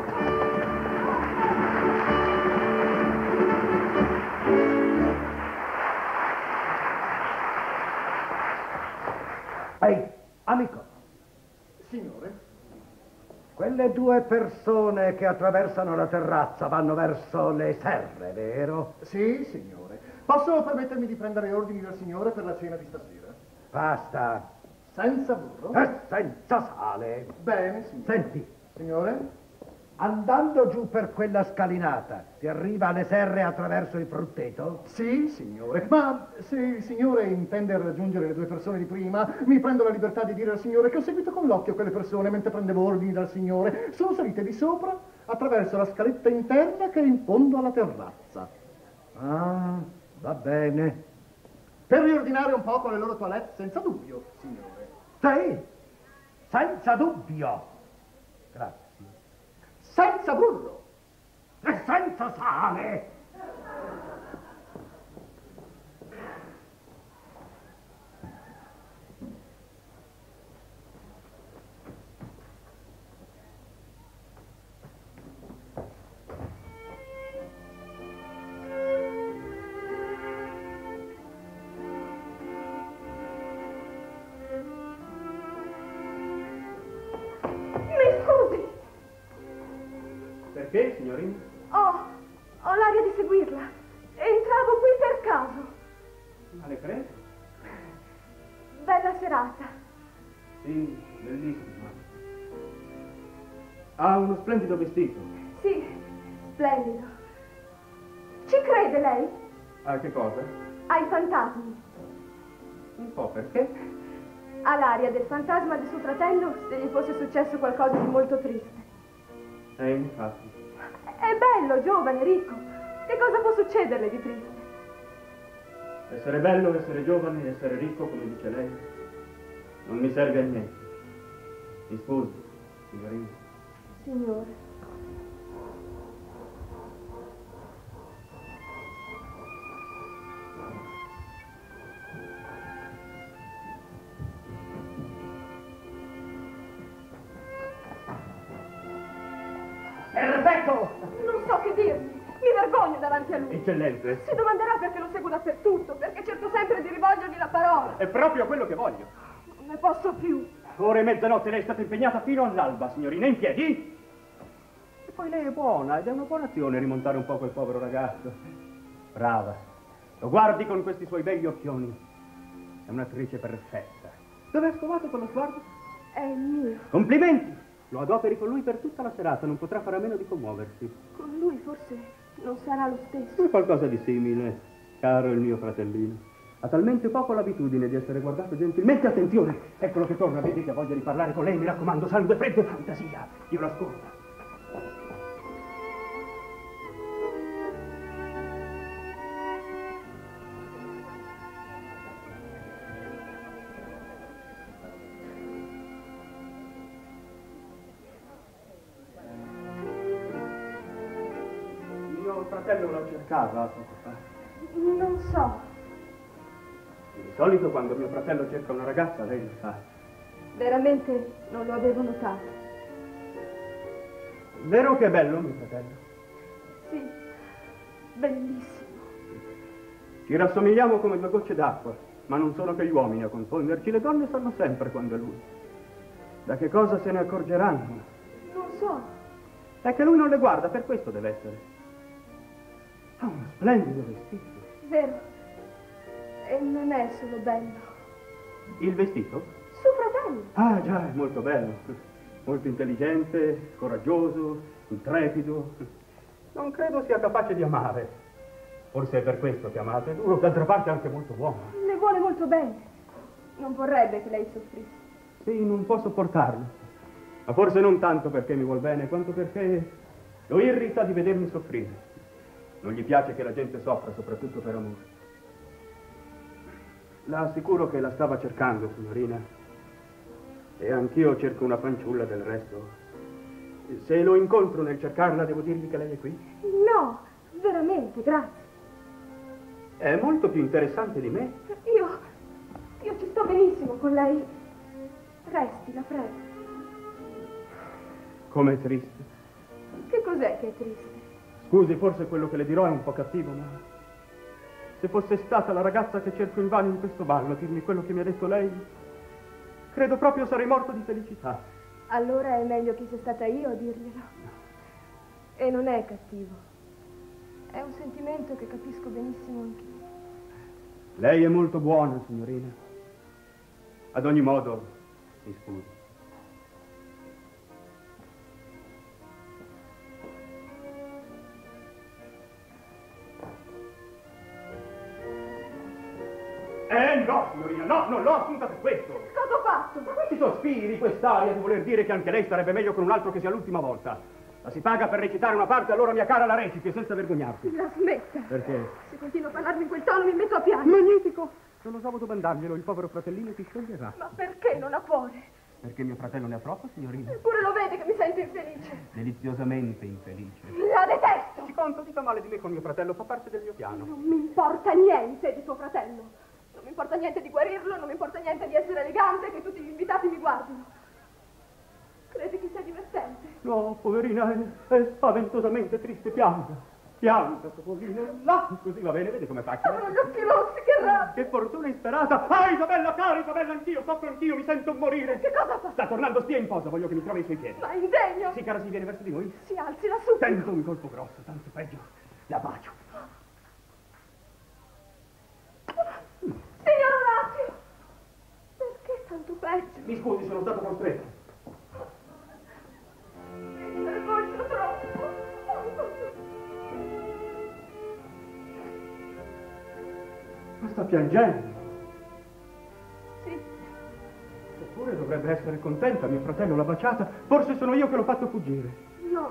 Ehi, amico. Signore? Quelle due persone che attraversano la terrazza vanno verso le serre, vero? Sì, signore. Posso permettermi di prendere ordini dal signore per la cena di stasera? Basta. Senza burro? E senza sale. Bene, signore. Senti, Signore? andando giù per quella scalinata, si arriva alle serre attraverso il frutteto? Sì, signore. Ma se il signore intende raggiungere le due persone di prima, mi prendo la libertà di dire al signore che ho seguito con l'occhio quelle persone mentre prendevo ordini dal signore. Sono salite di sopra attraverso la scaletta interna che è in fondo alla terrazza. Ah, va bene. Per riordinare un poco le loro toilette, senza dubbio, signore. Sì, senza dubbio. Grazie. Senza burro. E senza sale. Perché, signorina? Oh, ho l'aria di seguirla. Entravo qui per caso. Ma le credo? Bella serata. Sì, bellissima. Ha uno splendido vestito. Sì, splendido. Ci crede lei? A che cosa? Ai fantasmi. Un po' perché? Ha l'aria del fantasma di suo fratello se gli fosse successo qualcosa di molto triste. Eh, infatti. È bello, giovane, ricco. Che cosa può succederle di triste? Essere bello, essere giovane, essere ricco, come dice lei, non mi serve a niente. Mi scusi, signorina. Signore. Perfetto! Non so che dirmi. Mi vergogno davanti a lui. Eccellenze. Si domanderà perché lo seguo dappertutto, perché cerco sempre di rivolgergli la parola. È proprio quello che voglio. Non ne posso più. Ora è mezzanotte, lei è stata impegnata fino all'alba, signorina, in piedi? E poi lei è buona, ed è una buona azione rimontare un po' quel povero ragazzo. Brava. Lo guardi con questi suoi begli occhioni. È un'attrice perfetta. Dove ha scovato quello sguardo? È il mio. Complimenti! Lo adoperi con lui per tutta la serata, non potrà fare a meno di commuoversi. Con lui forse non sarà lo stesso. È qualcosa di simile, caro il mio fratellino. Ha talmente poco l'abitudine di essere guardato gentilmente. Attenzione, eccolo che torna, vedi che ha voglia di parlare con lei, mi raccomando, sangue freddo e fantasia. Io l'ascolto. Mio fratello lo cercava poco fa. Non so. Di solito quando mio fratello cerca una ragazza, lei lo sa. Veramente non lo avevo notato. Vero che è bello, mio fratello? Sì, bellissimo. Ci rassomigliamo come due gocce d'acqua, ma non sono che gli uomini a confonderci. Le donne sanno sempre quando è lui. Da che cosa se ne accorgeranno? Non so. È che lui non le guarda, per questo deve essere. Ha uno splendido vestito. Vero. E non è solo bello. Il vestito? Suo fratello. Ah, già, è molto bello. Molto intelligente, coraggioso, intrepido. Non credo sia capace di amare. Forse è per questo che amate. È duro, d'altra parte è anche molto buono. Le vuole molto bene. Non vorrebbe che lei soffrisse. Sì, non può sopportarlo. Ma forse non tanto perché mi vuol bene, quanto perché lo irrita di vedermi soffrire. Non gli piace che la gente soffra, soprattutto per amore. La assicuro che la stava cercando, signorina. E anch'io cerco una fanciulla del resto. Se lo incontro nel cercarla, devo dirgli che lei è qui? No, veramente, grazie. È molto più interessante di me. Io... io ci sto benissimo con lei. Resti, la prego. Com'è triste. Che cos'è che è triste? Scusi, forse quello che le dirò è un po' cattivo, ma... se fosse stata la ragazza che cerco invano in questo ballo a dirmi quello che mi ha detto lei, credo proprio sarei morto di felicità. Allora è meglio che sia stata io a dirglielo. E non è cattivo. È un sentimento che capisco benissimo anch'io. Lei è molto buona, signorina. Ad ogni modo, mi scusi. Eh no, signorina, no, non l'ho assunta per questo. Cosa ho fatto? Ma questi sospiri, quest'aria di voler dire che anche lei starebbe meglio con un altro che sia l'ultima volta. La si paga per recitare una parte, allora mia cara la reciti, senza vergognarti. La smetta. Perché? Se continua a parlarmi in quel tono mi metto a piangere. Magnifico! Non osavo domandarglielo, il povero fratellino ti scioglierà. Ma perché non ha cuore? Perché mio fratello ne ha troppo, signorina? Eppure lo vede che mi sento infelice. Deliziosamente infelice. La detesto. Ci conto, dica male di me con mio fratello, fa parte del mio piano. Non mi importa niente di tuo fratello. Non mi importa niente di guarirlo, non mi importa niente di essere elegante e che tutti gli invitati mi guardino. Credi che sia divertente? No, poverina, è, è spaventosamente triste, pianga. Pianga, poverina. No, così va bene, vedi come faccio? Avrò gli occhi rossi, che rabbia. Che fortuna insperata. Ah, Isabella, cara Isabella, anch'io, soffro anch'io, mi sento morire. Che cosa fa? Sta tornando, stia in posa, voglio che mi trovi ai suoi piedi. Ma indegno. Sì, cara, si viene verso di noi. Si alzi la su. Sento un colpo grosso, tanto peggio. La bacio. Signor Orazio! Perché tanto peggio? Mi scusi, sono stato costretto. Mi vergogno troppo. Ma sta piangendo. Sì. Eppure dovrebbe essere contenta, mio fratello l'ha baciata. Forse sono io che l'ho fatto fuggire. No.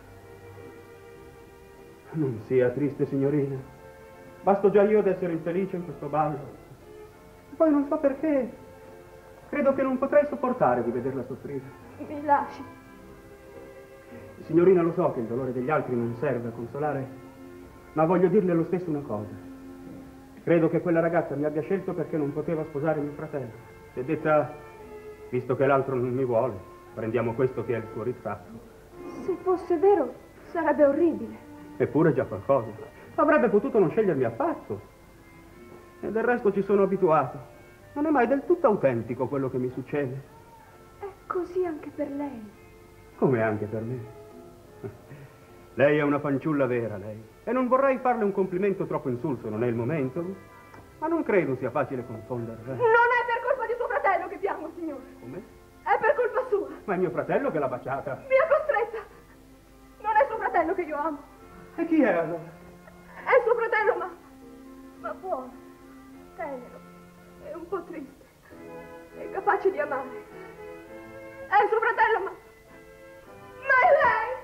Non sia triste, signorina. Basto già io ad essere infelice in questo ballo. Poi non so perché. Credo che non potrei sopportare di vederla soffrire. Mi lasci. Signorina, lo so che il dolore degli altri non serve a consolare, ma voglio dirle lo stesso una cosa. Credo che quella ragazza mi abbia scelto perché non poteva sposare mio fratello. Si è detta, visto che l'altro non mi vuole, prendiamo questo che è il suo ritratto. Se fosse vero, sarebbe orribile. Eppure già qualcosa. Avrebbe potuto non scegliermi affatto. E del resto ci sono abituato. Non è mai del tutto autentico quello che mi succede. È così anche per lei. Come anche per me. Lei è una fanciulla vera, lei. E non vorrei farle un complimento troppo insulso, non è il momento. Ma non credo sia facile confonderle. Non è per colpa di suo fratello che piango, signore. Come? È per colpa sua. Ma è mio fratello che l'ha baciata. Mi ha costretta. Non è suo fratello che io amo. E chi è allora? È suo fratello, ma... ma buono, tenero, è un po' triste, è capace di amare. È suo fratello, ma... ma è lei!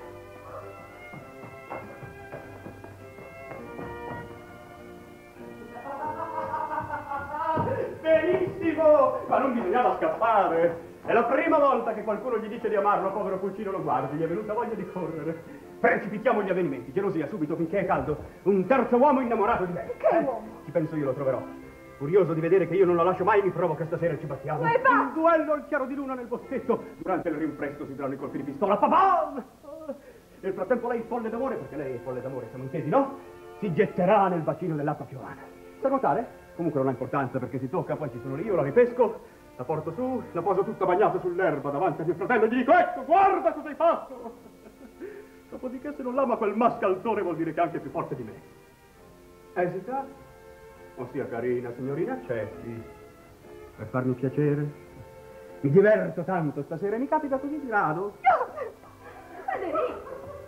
Benissimo! Ma non bisognava scappare. È la prima volta che qualcuno gli dice di amarlo, povero pulcino, lo guardi, gli è venuta voglia di correre. Precipitiamo gli avvenimenti, gelosia, subito, finché è caldo. Un terzo uomo innamorato di me. Che eh? uomo? Ci penso io, lo troverò. Curioso di vedere che io non la lascio mai, mi provoca stasera ci battiamo. Ma è pazzo! Un duello al chiaro di luna nel boschetto. Durante il rinfresco si daranno i colpi di pistola. Papà! Nel frattempo lei, folle d'amore, perché lei è folle d'amore, siamo intesi, no? Si getterà nel bacino dell'acqua piovana. Sa nuotare? Comunque non ha importanza perché si tocca, poi ci sono io, la ripesco, la porto su, la poso tutta bagnata sull'erba davanti a mio fratello e gli dico, ecco, guarda cosa hai fatto! Dopodiché se non l'ama quel mascalzone vuol dire che è anche più forte di me. Esita? O sia carina, signorina, accetti. Per farmi piacere. Mi diverto tanto stasera e mi capita così di rado. Federico!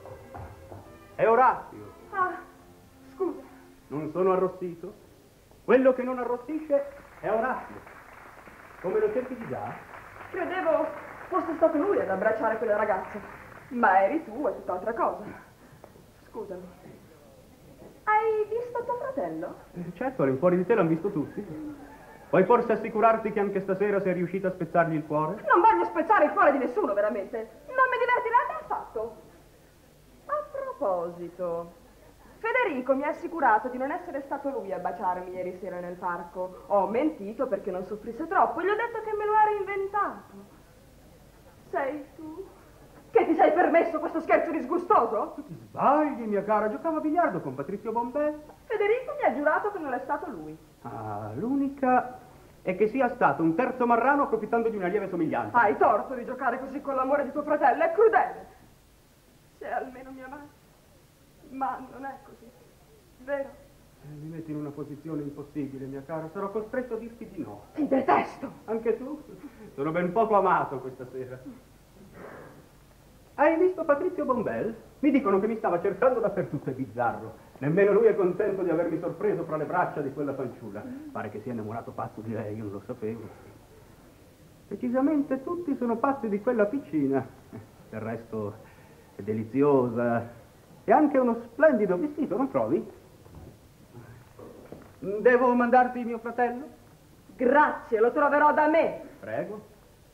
È Orazio. Ah, scusa. Non sono arrossito. Quello che non arrossisce è Orazio. Come lo cerchi di già? Credevo fosse stato lui ad abbracciare quella ragazza. Ma eri tu, è tutt'altra cosa. Scusami. Hai visto tuo fratello? Eh, certo, fuori di te l'hanno visto tutti. Puoi forse assicurarti che anche stasera sei riuscita a spezzargli il cuore? Non voglio spezzare il cuore di nessuno, veramente. Non mi divertirebbe affatto. A proposito, Federico mi ha assicurato di non essere stato lui a baciarmi ieri sera nel parco. Ho mentito perché non soffrisse troppo. Gli ho detto che me lo ero inventato. Sei tu? Che ti sei permesso questo scherzo disgustoso? Tu ti sbagli, mia cara. Giocavo a biliardo con Patrizio Bombè. Federico mi ha giurato che non è stato lui. Ah, l'unica è che sia stato un terzo marrano approfittando di una lieve somiglianza. Hai torto di giocare così con l'amore di tuo fratello, è crudele. Se almeno mi amassi. Ma non è così, vero? Eh, mi metti in una posizione impossibile, mia cara. Sarò costretto a dirti di no. Ti detesto. Anche tu? Sono ben poco amato questa sera. Hai visto Patrizio Bombel? Mi dicono che mi stava cercando dappertutto, è bizzarro. Nemmeno lui è contento di avermi sorpreso fra le braccia di quella fanciulla. Pare che sia innamorato pazzo di lei, io non lo sapevo. Precisamente tutti sono pazzi di quella piccina. Del resto, È deliziosa. E anche uno splendido vestito, non trovi? Devo mandarti mio fratello? Grazie, lo troverò da me. Prego.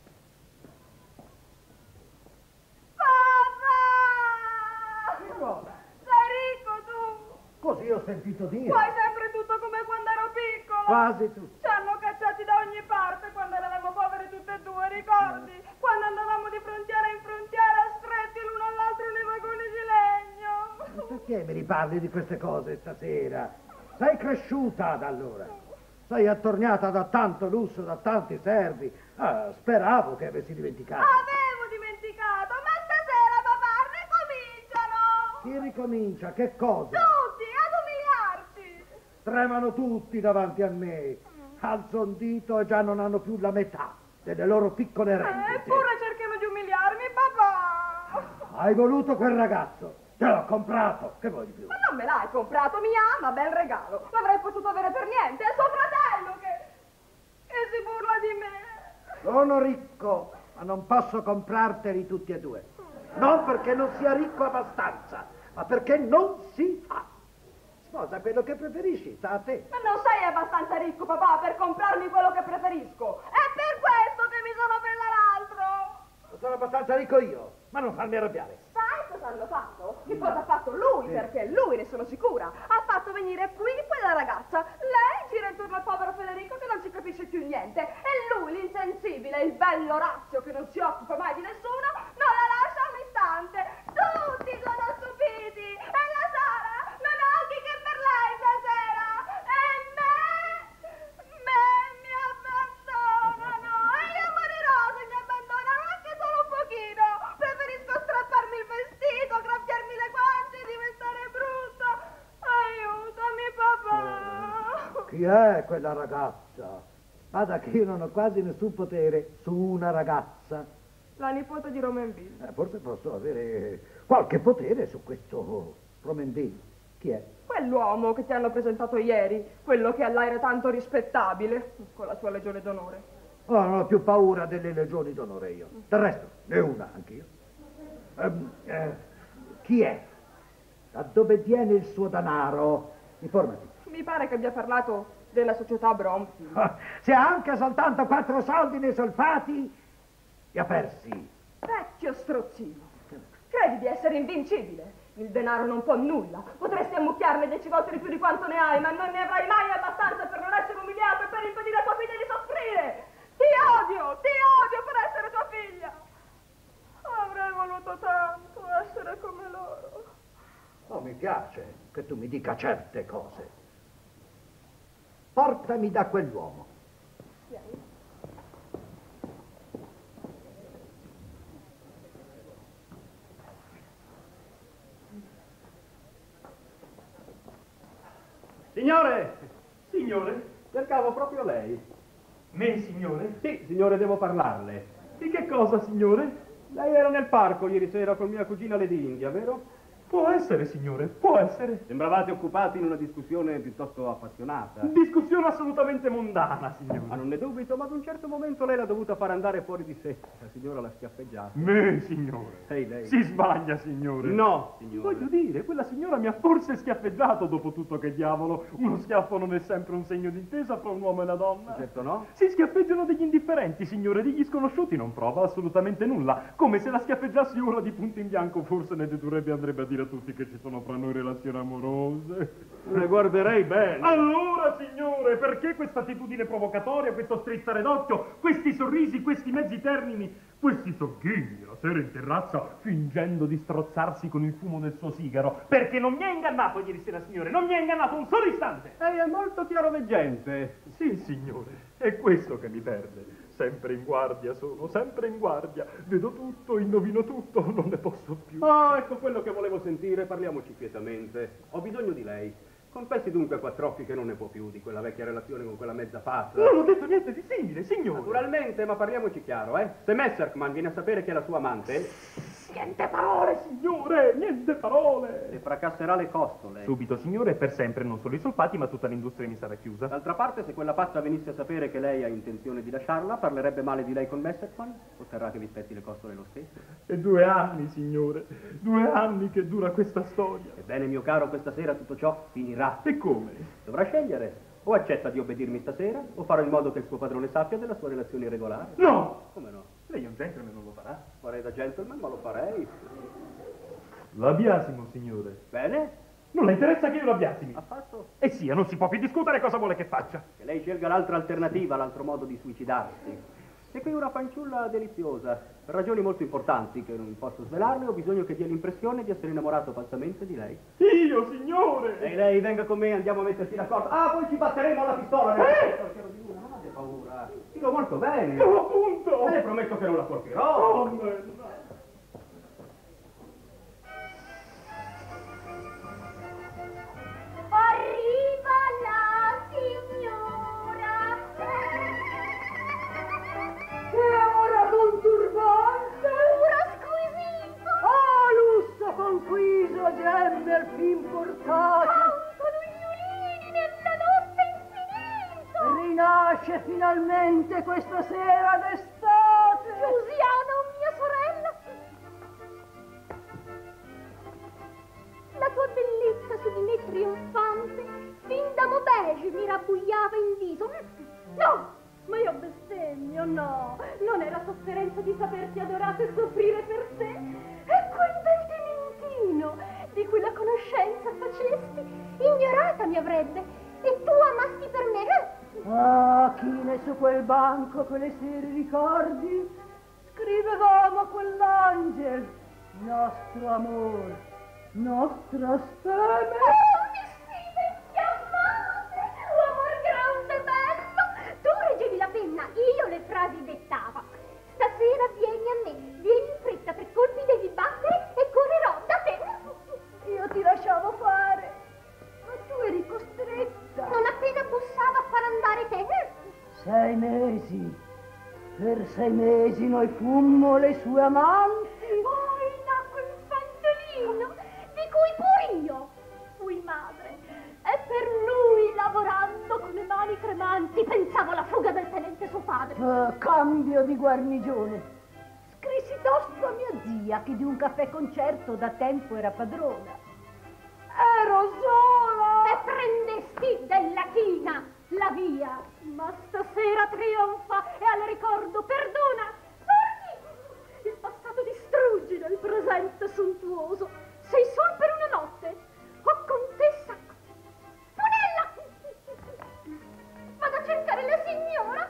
Papà! Sei ricco tu! Così ho sentito dire. Fai sempre tutto come quando ero piccolo. Quasi tutto. Ci hanno cacciati da ogni parte quando eravamo poveri tutte e due, ricordi? Quando andavamo di frontiera in frontiera, stretti l'uno all'altro nei vagoni di legno. Perché mi riparli di queste cose stasera? Sei cresciuta da allora. Sei attorniata da tanto lusso, da tanti servi. Ah, speravo che avessi dimenticato. Avevo dimenticato, ma stasera papà ricominciano. Chi ricomincia? Che cosa? Tutti ad umiliarci. Tremano tutti davanti a me. Alzo un dito e già non hanno più la metà delle loro piccole Eh, rendite. eppure cercano di umiliarmi, papà. Hai voluto quel ragazzo. Te l'ho comprato. Che vuoi di più? Ma non me l'hai comprato, mi ama, bel regalo. L'avrei potuto avere per niente, è suo fratello che... che si burla di me. Sono ricco, ma non posso comprarteli tutti e due. Non perché non sia ricco abbastanza, ma perché non si fa. Sposa quello che preferisci, sta a te. Ma non sei abbastanza ricco, papà, per comprarmi quello che preferisco. È per questo che mi sono presa l'altro. Sono abbastanza ricco io, ma non farmi arrabbiare. Sai cosa hanno fatto? Che cosa ha fatto lui? Perché lui, ne sono sicura, ha fatto venire qui quella ragazza. Lei gira intorno al povero Federico che non ci capisce più niente. E lui, l'insensibile, il bello Orazio che non si occupa mai di nessuno, non la lascia un istante. Tutti sono stupiti. E la Sara non ha occhi che per lei stasera. E me, me mi abbandonano. E io morirò se mi abbandonano anche solo un pochino. Preferisco strapparmi il vestito, graffiarmi le guance, diventare brutta. Aiutami, papà. Chi è quella ragazza? Guarda che io non ho quasi nessun potere su una ragazza. La nipote di Romainville. Eh, forse posso avere qualche potere su questo Romainville. Chi è? Quell'uomo che ti hanno presentato ieri, quello che ha l'aire tanto rispettabile, con la sua legione d'onore. Oh, non ho più paura delle legioni d'onore io. Del resto, ne ho una anch'io. Ehm, eh, chi è? Da dove viene il suo denaro? Informati. Mi pare che abbia parlato della società Bromfield. Ah, se ha anche soltanto quattro soldi nei solfati, li ha persi. Vecchio strozzino. Credi di essere invincibile? Il denaro non può nulla. Potresti ammucchiarne dieci volte di più di quanto ne hai, ma non ne avrai mai abbastanza per non essere umiliato e per impedire a tua figlia di soffrire. Ti odio, ti odio per essere tua figlia. Avrei voluto tanto essere come loro. Oh, mi piace che tu mi dica certe cose. Portami da quell'uomo. Vieni. Signore! Signore? Cercavo proprio lei. Me, signore? Sì, signore, devo parlarle. Di che cosa, signore? Lei era nel parco ieri sera con mia cugina Lady India, vero? Può essere, signore, può essere. Sembravate occupati in una discussione piuttosto appassionata. Discussione assolutamente mondana, signore. Ma non ne dubito, ma ad un certo momento lei l'ha dovuta far andare fuori di sé. La signora l'ha schiaffeggiata. Me, signore. Ehi, lei. Si sbaglia, signore. No, signore. Voglio dire, quella signora mi ha forse schiaffeggiato dopo tutto, che diavolo. Uno schiaffo non è sempre un segno d'intesa fra un uomo e una donna. Certo no. Si schiaffeggiano degli indifferenti, signore, degli sconosciuti non prova assolutamente nulla. Come se la schiaffeggiassi ora di punto in bianco, forse ne dedurrebbe, andrebbe a dire a tutti che ci sono fra noi relazioni amorose. Ne guarderei bene. Allora, signore, perché questa attitudine provocatoria, questo strizzare d'occhio, questi sorrisi, questi mezzi termini, questi sogghigni la sera in terrazza, fingendo di strozzarsi con il fumo del suo sigaro? Perché non mi ha ingannato ieri sera, signore, non mi ha ingannato un solo istante. Lei è molto chiaroveggente. Sì, signore, è questo che mi perde. Sempre in guardia sono, sempre in guardia. Vedo tutto, indovino tutto, non ne posso più. Oh, ecco quello che volevo sentire, parliamoci quietamente. Ho bisogno di lei. Confessi dunque a quattro occhi che non ne può più di quella vecchia relazione con quella mezza pazza. Non ho detto niente di simile, signore. Naturalmente, ma parliamoci chiaro, eh. Se Messerkman viene a sapere che è la sua amante... Niente parole, signore, niente parole. Le fracasserà le costole. Subito, signore, e per sempre, non solo i solfati, ma tutta l'industria mi sarà chiusa. D'altra parte, se quella pazza venisse a sapere che lei ha intenzione di lasciarla, parlerebbe male di lei con Messerschmitt, otterrà che vi spetti le costole lo stesso. E due anni, signore, due anni che dura questa storia. Ebbene, mio caro, questa sera tutto ciò finirà. E come? Dovrà scegliere. O accetta di obbedirmi stasera, o farò in modo che il suo padrone sappia della sua relazione irregolare. No! Come no? Lei è un gentleman, non lo farà? Farei da gentleman, ma lo farei. La biasimo, signore. Bene? Non le interessa che io la biasimi? Affatto. E sia, non si può più discutere cosa vuole che faccia. Che lei scelga l'altra alternativa, l'altro modo di suicidarsi. E qui una fanciulla deliziosa. Per ragioni molto importanti che non posso svelarle, ho bisogno che dia l'impressione di essere innamorato falsamente di lei. Io, signore! E lei venga con me, andiamo a metterci d'accordo. Ah, poi ci batteremo alla pistola. Eh? Non avete paura. Dico molto bene. No, appunto! E le prometto che non la colpirò. Oh, merda. Arriva la signora. Che ora con turbante? Puro squisito. Oh, lusso conquiso, gemme fin portate. Pantalognolini nella notte infinita. Rinasce finalmente questa sera d'estate. Giusiana, mia sorella. La tua bellezza su di me trionfante, fin da Maubeuge mi rabbuiava il viso. No! Ma io bestemmio, no. Non era sofferenza di saperti adorato e soffrire per te. E quel bel dimentino di cui la conoscenza facesti, Ignorata mi avrebbe, e tu amasti per me. Ah, chine su quel banco quelle sere ricordi? Scrivevamo a quell'angel nostro amor, nostra speme. Oh, mi scrive chiamate, l'amor grande e bello. Tu reggevi la penna, io le frasi dettava. Stasera vieni a me, vieni in fretta, per colpi devi battere e correrò da te. Io ti lasciavo fare, ma tu eri costretta. Non appena bussava a far andare te. Sei mesi, per sei mesi noi fummo le sue amanti. Poi nacque un fantolino, di cui pur io fui madre. E per lui, lavorando con le mani tremanti, pensavo alla fuga del tenente suo padre. Uh, cambio di guarnigione. Scrissi tosto a mia zia che di un caffè concerto da tempo era padrona. Ero sola! E prendesti della china la via. ma stasera trionfa e al ricordo perdona. Torni! Il passato distruggi nel presente sontuoso. Sei sol per una notte. Oh, contessa! Punella! Vado a cercare la signora.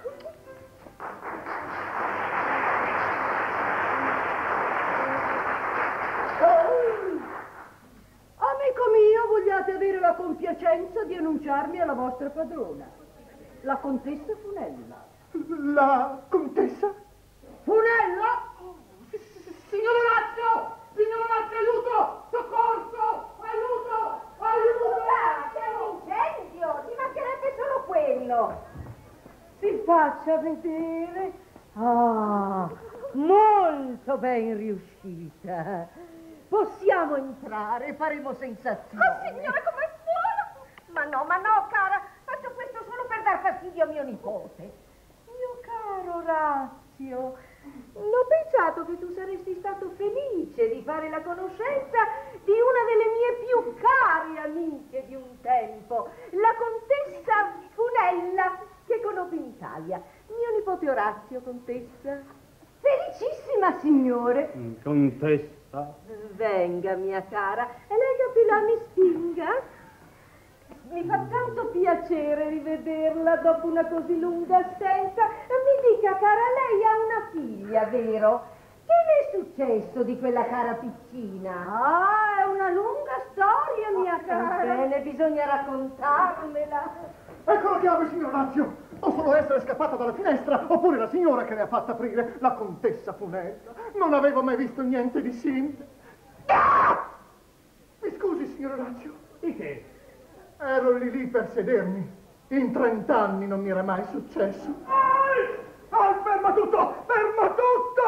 Amico mio, vogliate avere la compiacenza di annunciarmi alla vostra padrona, la contessa Funella. La contessa? Funella? Signor Orazio! Signor Orazio, aiuto! Soccorso! Aiuto! Aiuto! C'è un incendio! Ti mancherebbe solo quello! Si faccia vedere. Ah, molto ben riuscita. Possiamo entrare, faremo sensazione. Oh, signora, com'è buona! Ma no, ma no, cara, faccio questo solo per dar fastidio a mio nipote. Mio caro Orazio, l'ho pensato che tu saresti stato felice di fare la conoscenza di una delle mie più care amiche di un tempo, la contessa Funella, che conobbi in Italia. Mio nipote Orazio, contessa. Felicissima, signore. Contessa. Venga, mia cara, e lei capirà, mi spinga. Mi fa tanto piacere rivederla dopo una così lunga assenza. Mi dica, cara, lei ha una figlia, vero? Che le è successo di quella cara piccina? Ah, è una lunga storia, mia cara. Bene, bisogna raccontarmela. Ecco la chiave, signor Orazio. O solo essere scappata dalla finestra, oppure la signora che le ha fatta aprire, la contessa Funella. Non avevo mai visto niente di simile. Ah! Mi scusi, signor Orazio. Di che? Ero lì lì per sedermi. In trent'anni non mi era mai successo. Ah, ferma tutto! Ferma tutto!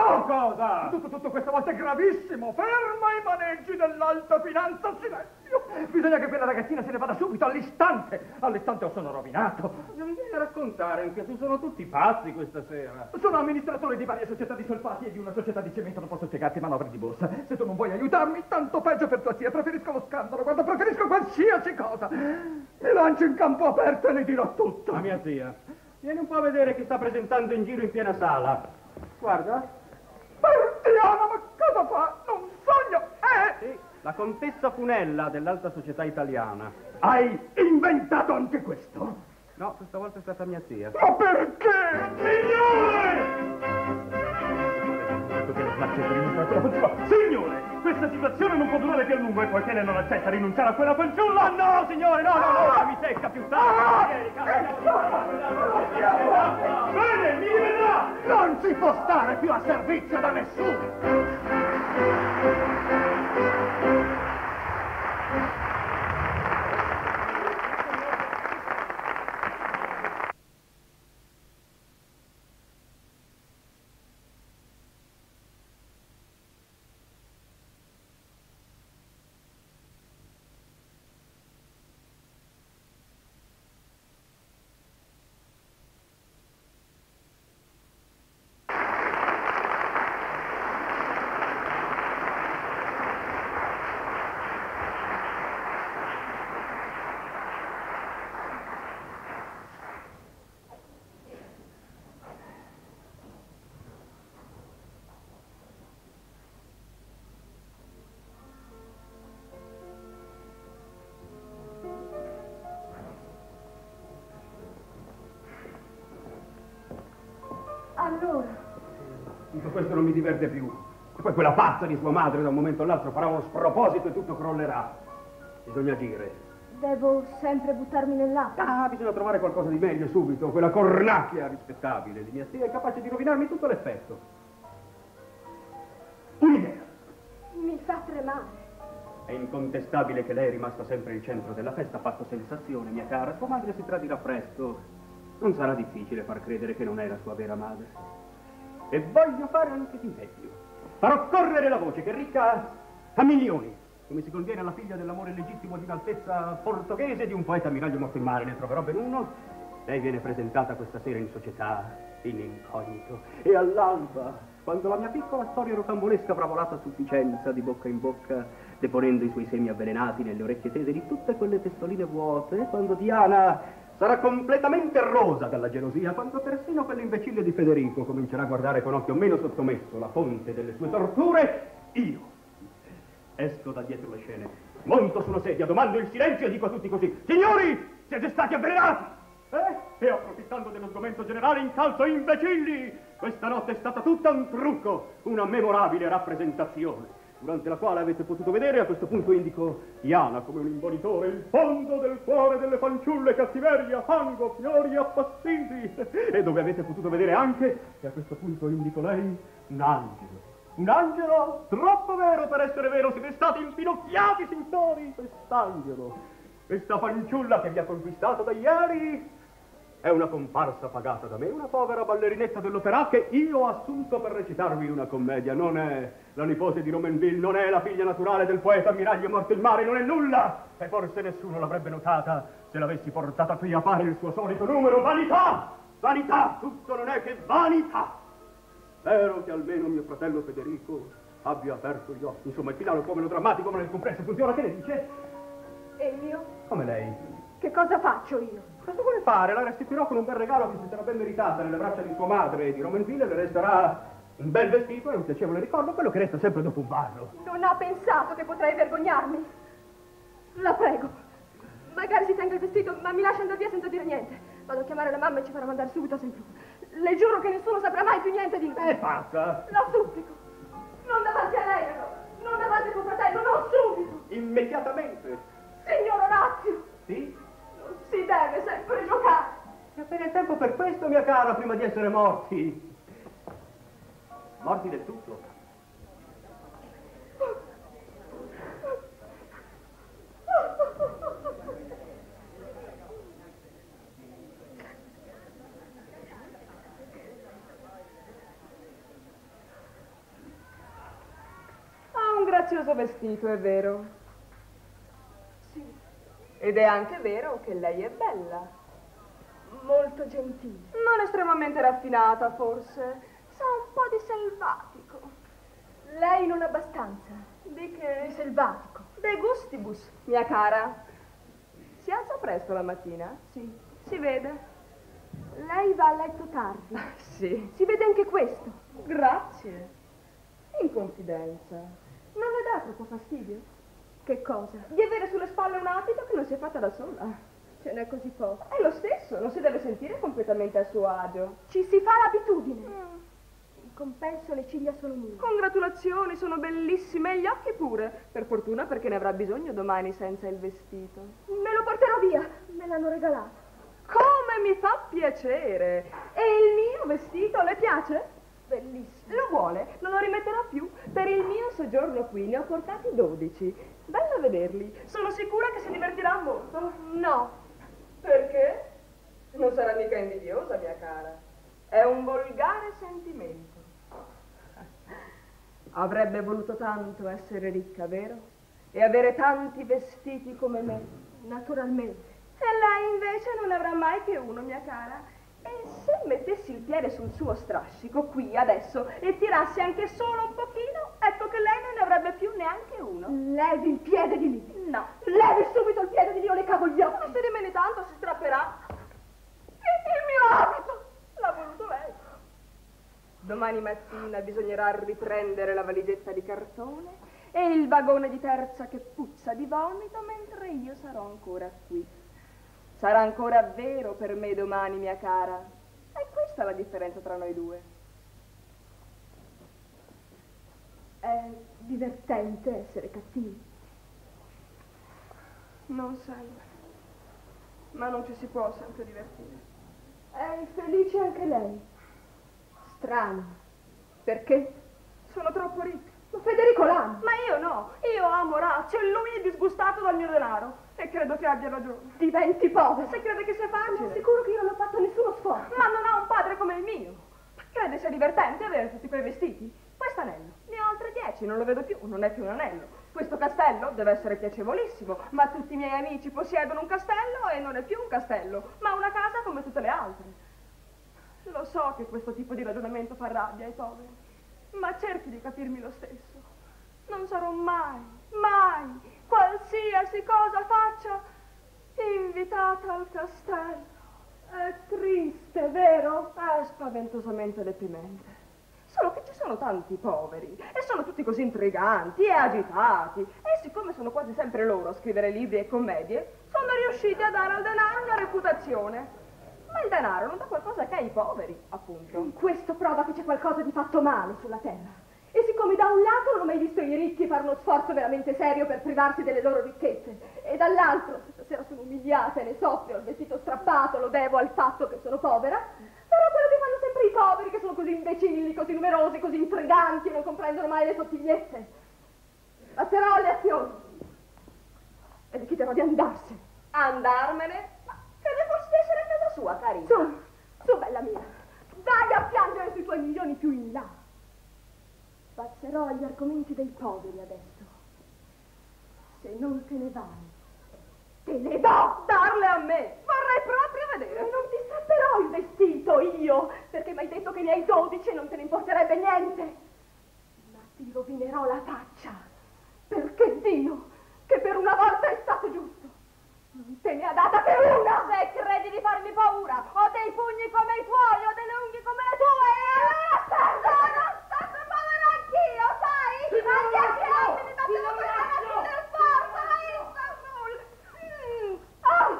No, cosa? Tutto, tutto questa volta è gravissimo. Ferma i maneggi dell'alta finanza, silenzio. Bisogna che quella ragazzina se ne vada subito, all'istante. All'istante o sono rovinato. Non vieni a raccontare, anche tu sono tutti pazzi questa sera. Sono amministratore di varie società di solfati e di una società di cemento, non posso spiegarti manovre di borsa. Se tu non vuoi aiutarmi, tanto peggio per tua zia. Preferisco lo scandalo, guarda, preferisco qualsiasi cosa. Mi lancio in campo aperto e le dirò tutto. La mia zia. Vieni un po' a vedere chi sta presentando in giro in piena sala. Guarda. Perdiana, ma cosa fa? Non sogno! Eh! Sì, la contessa Funella dell'alta società italiana. Hai inventato anche questo? No, questa volta è stata mia zia. Ma perché? Signore! Signore, questa situazione non può durare più a lungo e poiché lei non accetta rinunciare a quella fanciulla... Ah no, signore, no, no, no, mi secca più tardi. Bene, mi rivedrà! Non si può stare più a servizio da nessuno! Allora? Tutto questo non mi diverte più. E poi quella pazza di sua madre da un momento all'altro farà uno sproposito e tutto crollerà. Bisogna agire. Devo sempre buttarmi nell'acqua? Ah, bisogna trovare qualcosa di meglio subito. Quella cornacchia rispettabile di mia zia è capace di rovinarmi tutto l'effetto. Un'idea. Mi fa tremare. È incontestabile che lei è rimasta sempre il centro della festa, ha fatto sensazione, mia cara. Sua madre si tradirà presto. Non sarà difficile far credere che non è la sua vera madre. E voglio fare anche di meglio. Farò correre la voce che è ricca a milioni, come si conviene alla figlia dell'amore legittimo di un'altezza portoghese di un poeta ammiraglio morto in mare. Ne troverò ben uno. Lei viene presentata questa sera in società, in incognito. E all'alba, quando la mia piccola storia rocambolesca avrà volato a sufficienza di bocca in bocca, deponendo i suoi semi avvelenati nelle orecchie tese di tutte quelle testoline vuote, quando Diana sarà completamente rosa dalla gelosia, quando persino quell'imbecille di Federico comincerà a guardare con occhio meno sottomesso la fonte delle sue torture, io esco da dietro le scene, monto su una sedia, domando il silenzio e dico a tutti così: signori, siete stati avvelenati! Eh? E approfittando dello sgomento generale incalzo imbecilli! Questa notte è stata tutta un trucco, una memorabile rappresentazione, durante la quale avete potuto vedere, a questo punto indico Diana come un imbonitore, il fondo del cuore delle fanciulle, cattiveria, fango, fiori appassiti, e dove avete potuto vedere anche, e a questo punto indico lei, un angelo. Un angelo troppo vero per essere vero, siete stati impinocchiati, signori, quest'angelo, questa fanciulla che vi ha conquistato da ieri, è una comparsa pagata da me, una povera ballerinetta dell'opera che io ho assunto per recitarvi una commedia. Non è la nipote di Romainville, non è la figlia naturale del poeta ammiraglio morto in mare, non è nulla! E forse nessuno l'avrebbe notata se l'avessi portata qui a fare il suo solito numero. Vanità! Vanità! Tutto non è che vanità! Spero che almeno mio fratello Federico abbia aperto gli occhi. Insomma, il finale è un po' melodrammatico, ma nel complesso funziona. Che ne dice? E io? Come lei? Che cosa faccio io? Cosa vuole fare? La restituirò con un bel regalo che si sarà ben meritata nelle braccia di sua madre e di Romainville. Le resterà un bel vestito e un piacevole ricordo, quello che resta sempre dopo un ballo. Non ha pensato che potrei vergognarmi? La prego. Magari si tenga il vestito, ma mi lascia andare via senza dire niente. Vado a chiamare la mamma e ci farà mandare subito a Saint Cloud. Le giuro che nessuno saprà mai più niente di me. È pazza! La supplico. Non davanti a lei, però. Non davanti a suo fratello, non subito. Immediatamente. Signor Orazio. Sì? Non si deve sempre giocare. E appena è tempo per questo, mia cara, prima di essere morti. Morti del tutto. grazioso vestito, è vero? Sì. Ed è anche vero che lei è bella. Molto gentile. Non estremamente raffinata, forse. Sa un po' di selvatico. Lei non abbastanza. Di che? Di selvatico. De gustibus, mia cara. Si alza presto la mattina? Sì. Si vede? Lei va a letto tardi. Sì. Si vede anche questo. Grazie. In confidenza, non le dà troppo fastidio? Che cosa? Di avere sulle spalle un abito che non si è fatta da sola. Ce n'è così poco. È lo stesso, non si deve sentire completamente a suo agio. Ci si fa l'abitudine. Mm. In compenso le ciglia sono mie. Congratulazioni, sono bellissime e gli occhi pure. Per fortuna, perché ne avrà bisogno domani senza il vestito. Me lo porterò via. Me l'hanno regalato. Come mi fa piacere! E il mio vestito le piace? Bellissimo. Lo vuole? Non lo rimetterò più. Per il mio soggiorno qui ne ho portati dodici. Bello a vederli. Sono sicura che si divertirà molto. No. Perché? Non sarà mica invidiosa, mia cara. È un volgare sentimento. Avrebbe voluto tanto essere ricca, vero? E avere tanti vestiti come me. Naturalmente. E lei invece non avrà mai che uno, mia cara. E se mettessi il piede sul suo strascico, qui, adesso, e tirassi anche solo un pochino, ecco che lei non ne avrebbe più neanche uno. Levi il piede di lì. No. Levi subito il piede di lì o le cavo gli occhi. Ma se rimane tanto si strapperà. Il mio abito. L'ha voluto lei. Domani mattina bisognerà riprendere la valigetta di cartone e il vagone di terza che puzza di vomito mentre io sarò ancora qui. Sarà ancora vero per me domani, mia cara. E questa è la differenza tra noi due. È divertente essere cattivi. Non sempre. Ma non ci si può sempre divertire. È infelice anche lei. Strano. Perché? Sono troppo ricca. Ma Federico l'ama. Ma io no. Io amo Razio e lui è disgustato dal mio denaro. E credo che abbia ragione. Diventi povero. Se crede che sia facile. Ma sicuro che io non ho fatto nessuno sforzo. Ma non ha un padre come il mio. Crede sia divertente avere tutti quei vestiti? Questo anello. Ne ho altre dieci, non lo vedo più, non è più un anello. Questo castello deve essere piacevolissimo, ma tutti i miei amici possiedono un castello e non è più un castello, ma una casa come tutte le altre. Lo so che questo tipo di ragionamento fa rabbia ai poveri, ma cerchi di capirmi lo stesso. Non sarò mai, mai, qualsiasi cosa faccia, invitata al castello. È triste, vero? È spaventosamente deprimente. Solo che ci sono tanti poveri e sono tutti così intriganti e agitati. E siccome sono quasi sempre loro a scrivere libri e commedie, sono riusciti a dare al denaro una reputazione. Ma il denaro non dà qualcosa che ai poveri, appunto. Questo prova che c'è qualcosa di fatto male sulla terra. E siccome da un lato non ho mai visto i ricchi fare uno sforzo veramente serio per privarsi delle loro ricchezze, e dall'altro, se stasera sono umiliata e ne soffro, ho il vestito strappato, lo devo al fatto che sono povera, però quello che fanno sempre i poveri, che sono così imbecilli, così numerosi, così intriganti e non comprendono mai le sottigliezze. Passerò alle azioni e le chiederò di andarsene. Andarmene? Ma crede forse di essere a casa sua, carina? Su, su, bella mia, vai a piangere sui tuoi milioni più in là. Passerò agli argomenti dei poveri adesso. Se non te ne vai, te le do! Darle a me! Vorrei proprio vedere! Non ti strapperò il vestito, io, perché mi hai detto che ne hai dodici e non te ne importerebbe niente. Ma ti rovinerò la faccia, perché Dio, che per una volta è stato giusto, non te ne ha data che una! Se credi di farmi paura, ho dei pugni come i tuoi, ho delle unghie come le tue, e perdono! Tanto povero anch'io, sai? Anche a piedi mi battono per la mattina del forza, a Istanbul! Mm. Ah!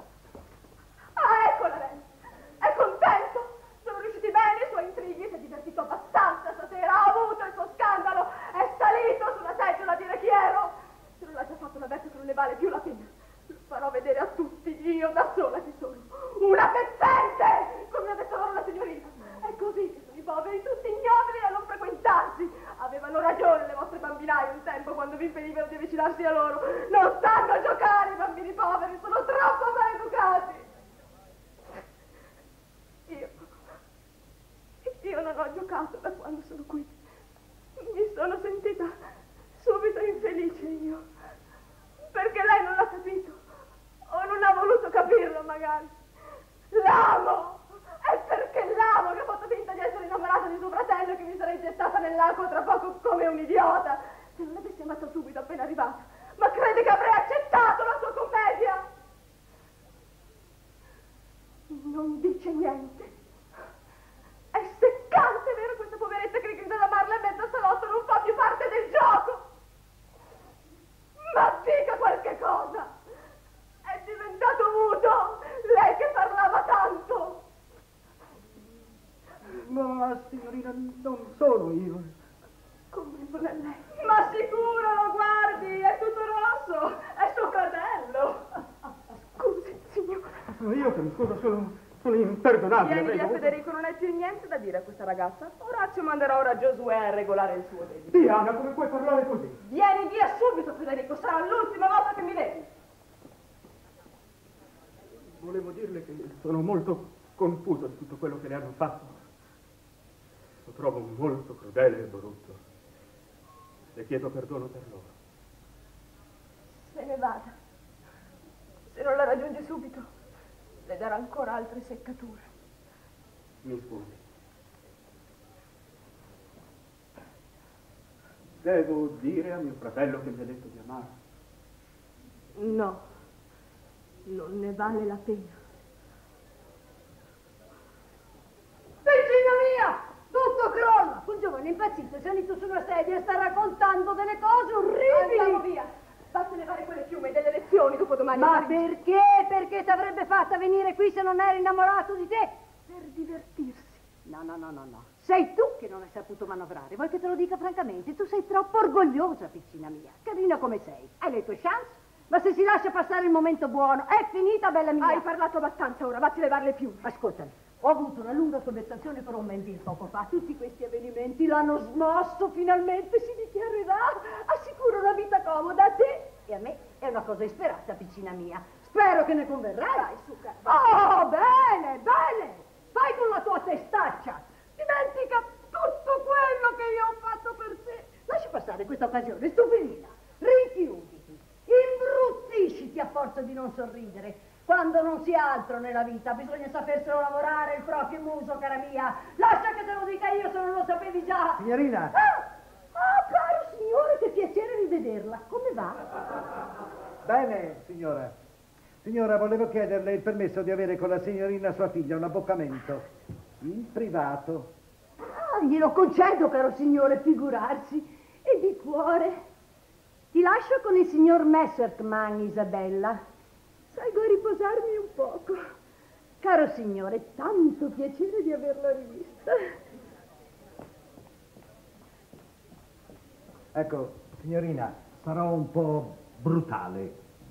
Ah, eccola lei! È contento! Sono riusciti bene i suoi intrighi, si è divertito abbastanza stasera, ha avuto il suo scandalo, è salito sulla seggiola a dire chi ero! Se non l'ha già fatto, una veste che non ne vale più la pena. Lo farò vedere a tutti, io da sola chi sono. Una pezzente! Come ha detto loro la signorina. È così che sono i poveri, tutti ignobili a non frequentarsi. Avevano ragione le vostre bambinaie un tempo quando vi impedivano di avvicinarsi a loro. Non sanno giocare i bambini poveri, sono troppo maleducati. Io... Io non ho giocato da quando sono qui. Mi sono sentita subito in come un idiota. Se non l'avessi amata subito appena arrivata, ma crede che avrei accettato la sua commedia? Non dice niente. È seccante, vero, questa poveretta che rigrida da amarla in mezzo al salotto non fa più parte del gioco. Ma dica qualche cosa. È diventato muto, lei che parlava tanto. Ma signorina, non sono io. Come non è lei? Ma sicuro, lo guardi, è tutto rosso, è suo fratello. Scusi, signora. Io che mi scuso, sono, sono imperdonabile. Vieni via, prego. Federico, non hai più niente da dire a questa ragazza. Orazio manderà ora Giosuè a regolare il suo debito. Diana, come puoi parlare così? Vieni via subito, Federico, sarà l'ultima volta che mi vedi. Volevo dirle che sono molto confuso di tutto quello che le hanno fatto. Lo trovo molto crudele e brutto. Le chiedo perdono per loro. Se ne vada. Se non la raggiunge subito, le darà ancora altre seccature. Mi scusi. Devo dire a mio fratello che mi ha detto di amare. No, non ne vale la pena. Piccina mia! Tutto crolla! Un giovane impazzito è salito su una sedia e sta raccontando delle cose orribili! Andiamo via! Vattene fare quelle piume delle lezioni dopo domani. Ma perché? Perché ti avrebbe fatta venire qui se non eri innamorato di te? Per divertirsi. No, no, no, no, no. Sei tu che non hai saputo manovrare. Vuoi che te lo dica francamente? Tu sei troppo orgogliosa, piccina mia. Carina come sei. Hai le tue chance, ma se si lascia passare il momento buono, è finita, bella mia. Hai parlato abbastanza ora, vatti a levare le piume. Ascoltami. Ho avuto una lunga conversazione con un Menville poco fa. Tutti questi avvenimenti l'hanno smosso, finalmente si dichiarerà. Assicuro una vita comoda a te e a me. È una cosa isperata, piccina mia. Spero che ne converrai. Dai, su, cara. Oh, bene, bene. Fai con la tua testaccia. Dimentica tutto quello che io ho fatto per te. Lasci passare questa occasione, stupidina. Richiuditi. Imbruttisciti a forza di non sorridere. Quando non si ha altro nella vita, bisogna saperselo lavorare il proprio muso, cara mia. Lascia che te lo dica io se non lo sapevi già. Signorina! Ah, ah, caro signore, che piacere rivederla. Come va? Bene, signora. Signora, volevo chiederle il permesso di avere con la signorina sua figlia un abboccamento. In privato. Ah, glielo concedo, caro signore, figurarsi. E di cuore. Ti lascio con il signor Messerkman, Isabella. Salgo a riposarmi un poco. Caro signore, tanto piacere di averla rivista. Ecco, signorina, sarò un po' brutale.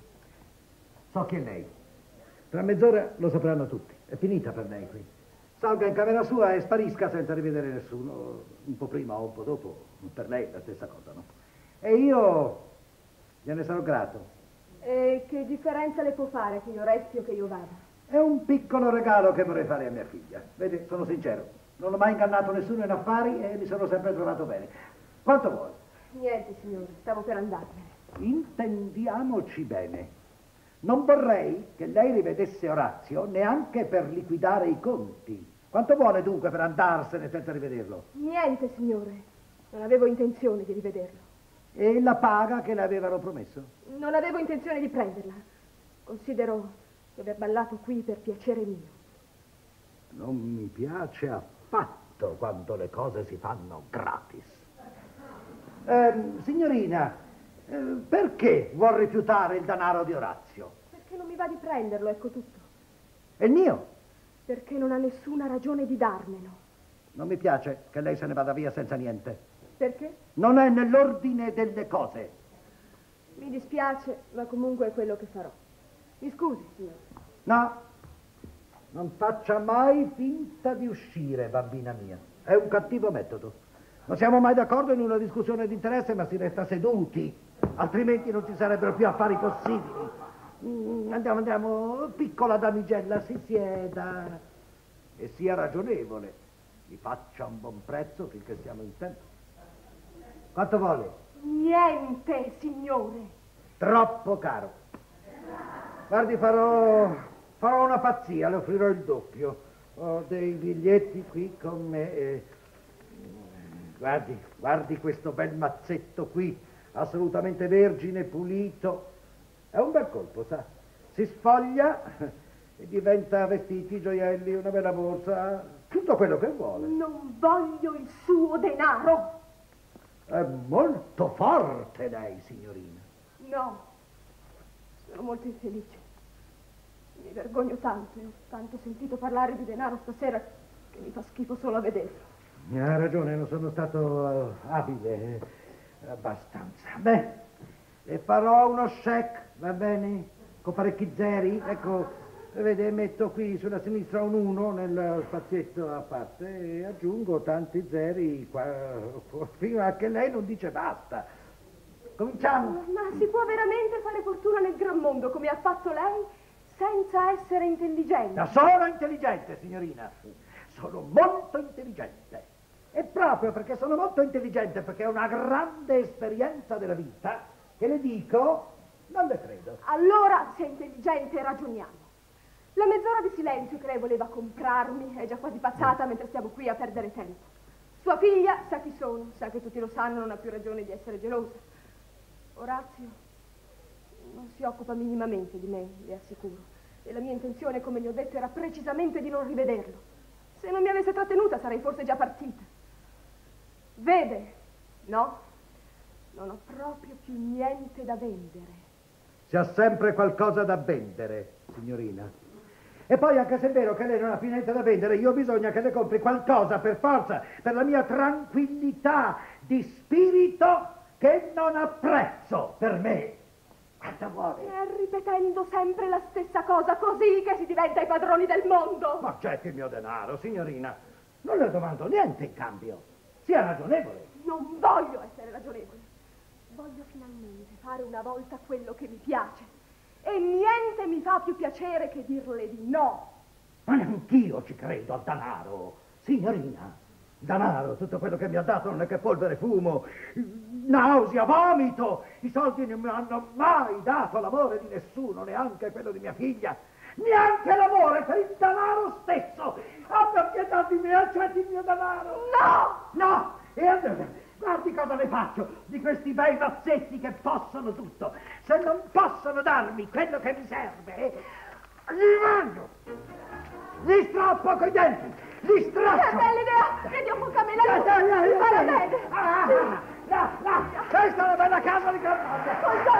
So chi è lei. Tra mezz'ora lo sapranno tutti. È finita per lei qui. Salga in camera sua e sparisca senza rivedere nessuno. Un po' prima o un po' dopo, per lei la stessa cosa, no? E io gliene sarò grato. E che differenza le può fare che io resti o che io vada? È un piccolo regalo che vorrei fare a mia figlia. Vedi, sono sincero. Non ho mai ingannato nessuno in affari e mi sono sempre trovato bene. Quanto vuole? Niente, signore, stavo per andarmene. Intendiamoci bene. Non vorrei che lei rivedesse Orazio neanche per liquidare i conti. Quanto vuole dunque per andarsene senza rivederlo? Niente, signore. Non avevo intenzione di rivederlo. E la paga che le avevano promesso? Non avevo intenzione di prenderla. Considero di aver ballato qui per piacere mio. Non mi piace affatto quando le cose si fanno gratis. Eh, signorina, eh, perché vuol rifiutare il denaro di Orazio? Perché non mi va di prenderlo, ecco tutto. È il mio? Perché non ha nessuna ragione di darmelo. Non mi piace che lei se ne vada via senza niente. Perché? Non è nell'ordine delle cose. Mi dispiace, ma comunque è quello che farò. Mi scusi, signore. No, non faccia mai finta di uscire, bambina mia. È un cattivo metodo. Non siamo mai d'accordo in una discussione di interesse, ma si resta seduti, altrimenti non ci sarebbero più affari possibili. Mm, andiamo, andiamo, piccola damigella, si sieda e sia ragionevole. Mi faccia un buon prezzo finché siamo in tempo. Quanto vuole? Niente, signore. Troppo caro. Guardi, farò, farò una pazzia, le offrirò il doppio. Ho dei biglietti qui con me e Guardi, guardi questo bel mazzetto qui, assolutamente vergine, pulito. È un bel colpo, sa? Si sfoglia e diventa vestiti, gioielli, una bella borsa, tutto quello che vuole. Non voglio il suo denaro. È molto forte lei, signorina. No, sono molto infelice. Mi vergogno tanto e ho tanto sentito parlare di denaro stasera che mi fa schifo solo a vederlo. Ha ragione, non sono stato uh, abile, eh, abbastanza. Beh, le farò uno check, va bene? Con parecchi zeri, ecco, vede, metto qui sulla sinistra un uno nel spazietto a parte e aggiungo tanti zeri qua, fino a che lei non dice basta. Cominciamo. Ma, ma si può veramente fare fortuna nel gran mondo come ha fatto lei senza essere intelligente? Ma sono intelligente, signorina. Sono molto intelligente. E proprio perché sono molto intelligente, perché ho una grande esperienza della vita, che le dico, non le credo. Allora, se è intelligente, ragioniamo. La mezz'ora di silenzio che lei voleva comprarmi è già quasi passata mentre stiamo qui a perdere tempo. Sua figlia sa chi sono, sa che tutti lo sanno, non ha più ragione di essere gelosa. Orazio non si occupa minimamente di me, le assicuro. E la mia intenzione, come gli ho detto, era precisamente di non rivederlo. Se non mi avesse trattenuta sarei forse già partita. Vede, no? Non ho proprio più niente da vendere. C'ha sempre qualcosa da vendere, signorina. E poi, anche se è vero che lei non ha più niente da vendere, io ho bisogno che le compri qualcosa per forza, per la mia tranquillità di spirito che non ha prezzo per me. Quanto vuole? E ripetendo sempre la stessa cosa, così che si diventa i padroni del mondo. Ma accetti il mio denaro, signorina. Non le domando niente in cambio. Sia ragionevole. Non voglio essere ragionevole. Voglio finalmente fare una volta quello che mi piace. E niente mi fa più piacere che dirle di no. Ma neanch'io ci credo al denaro, signorina. Danaro, tutto quello che mi ha dato non è che polvere e fumo, nausea, vomito. I soldi non mi hanno mai dato l'amore di nessuno, neanche quello di mia figlia. Neanche l'amore per il denaro stesso. Abbia pietà di me, accetti il mio denaro. No! No! E allora, guardi cosa ne faccio di questi bei mazzetti che possono tutto. Se non possono darmi quello che mi serve, li mangio. Li strappo coi denti, li straccio. Che bella idea! Vedi un po' camminare. Mi farà bene. Ah, là, là, questa è una bella casa di campagna.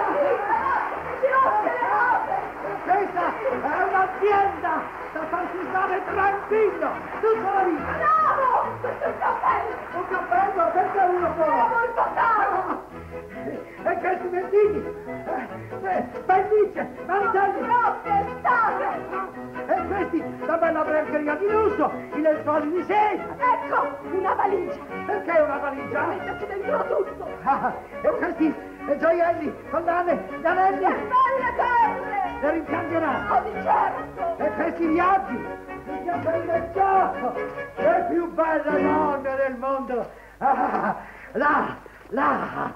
Si rompe le robe. Questa è un'azienda da farsi stare tranquillo tutta la vita. Bravo! Un cappello. Un cappello? Perché uno solo? È molto caro. E questi vestiti? Eh, pellicce, mantelli. Troppe state. E questi, la bella brancheria di lusso, i lenzuoli di seta. Ecco, una valigia. Perché una valigia? Metterci dentro tutto. Ah, e questi e gioielli, collane, gli anelli. Che belle perle. Le rimpiangerà. Oh, di certo. E questi viaggi, il cappello del gioco, le più belle donne del mondo. Ah, là, là.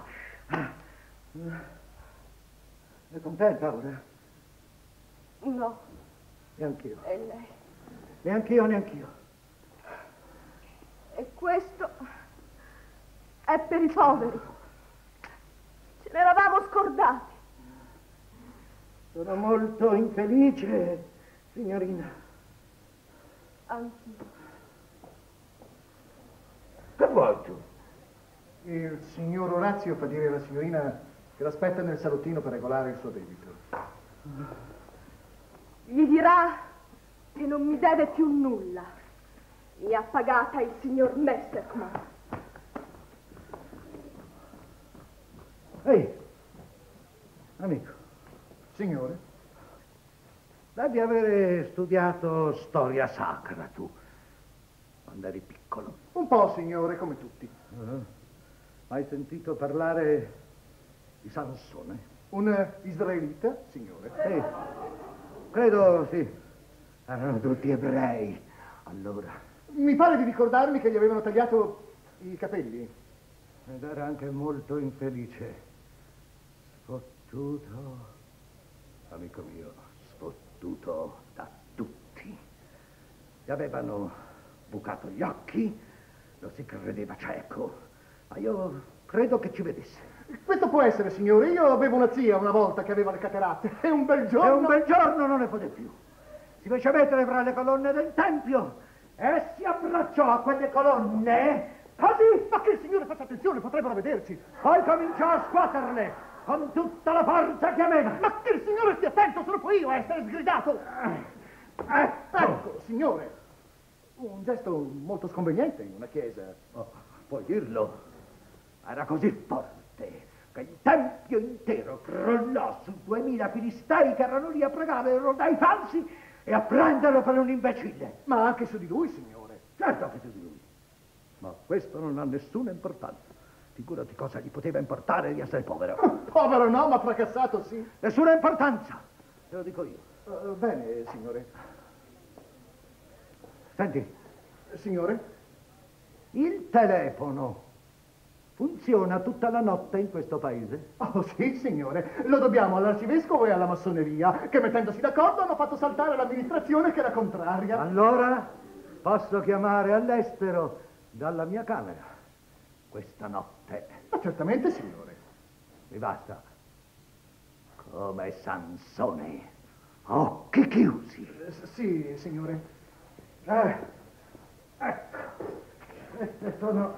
È contenta ora? No. Neanch'io. E lei? Neanch'io, neanch'io. E questo è per i poveri. Ce ne eravamo scordati. Sono molto infelice, signorina. Anch'io. Che vuoi tu? Il signor Orazio fa dire alla signorina che l'aspetta nel salottino per regolare il suo debito. Gli dirà che non mi deve più nulla. Mi ha pagata il signor Messerkman. Ehi, amico. Signore? Devi avere studiato storia sacra tu, quando eri piccolo. Un po', signore, come tutti. Uh-huh. Hai sentito parlare di Sansone? Un israelita, signore? Sì, credo sì. Erano tutti ebrei, allora. Mi pare di ricordarmi che gli avevano tagliato i capelli. Ed era anche molto infelice. Sfottuto, amico mio, sfottuto da tutti. Gli avevano bucato gli occhi, lo si credeva cieco. Ma io credo che ci vedesse. Questo può essere, signore. Io avevo una zia una volta che aveva le cataratte. E un bel giorno... E un bel giorno non ne poté più. Si fece mettere fra le colonne del tempio e si abbracciò a quelle colonne così. Ma che il signore faccia attenzione, potrebbero vederci. Poi cominciò a scuoterle con tutta la forza che aveva. Ma che il signore stia attento, sono poi io a essere sgridato. Ecco, ecco, signore. Un gesto molto sconveniente in una chiesa. Oh, puoi dirlo. Era così forte che il tempio intero crollò su duemila filistei che erano lì a pregare i dei falsi e a prenderlo per un imbecille. Ma anche su di lui, signore. Certo che su di lui. Ma questo non ha nessuna importanza. Figurati cosa gli poteva importare di essere povero. Povero no, ma fracassato sì. Nessuna importanza. Te lo dico io. Uh, bene, signore. Senti. Signore? Il telefono funziona tutta la notte in questo paese? Oh sì, signore. Lo dobbiamo all'arcivescovo e alla massoneria, che mettendosi d'accordo hanno fatto saltare l'amministrazione che era contraria. Allora posso chiamare all'estero dalla mia camera questa notte. Ma certamente, signore. Mi basta. Come Sansone. Occhi chiusi. Eh, sì, signore. Eh, ecco. Queste sono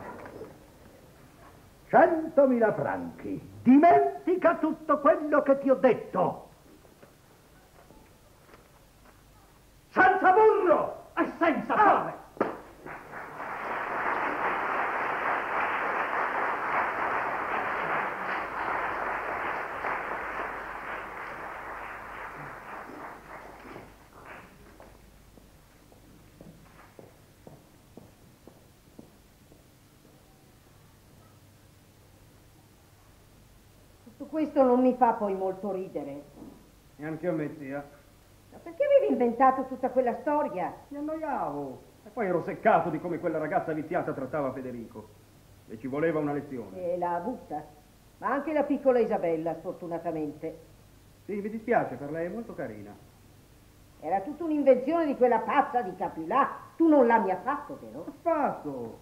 centomila franchi. Dimentica tutto quello che ti ho detto. Senza burro e senza fame. Questo non mi fa poi molto ridere. Neanche a me, zia. Ma perché avevi inventato tutta quella storia? Mi annoiavo. E poi ero seccato di come quella ragazza viziata trattava Federico. E ci voleva una lezione. E l'ha avuta. Ma anche la piccola Isabella, sfortunatamente. Sì, mi dispiace, per lei è molto carina. Era tutta un'invenzione di quella pazza di Capilà. Tu non l'hai mai fatto, vero? Affatto.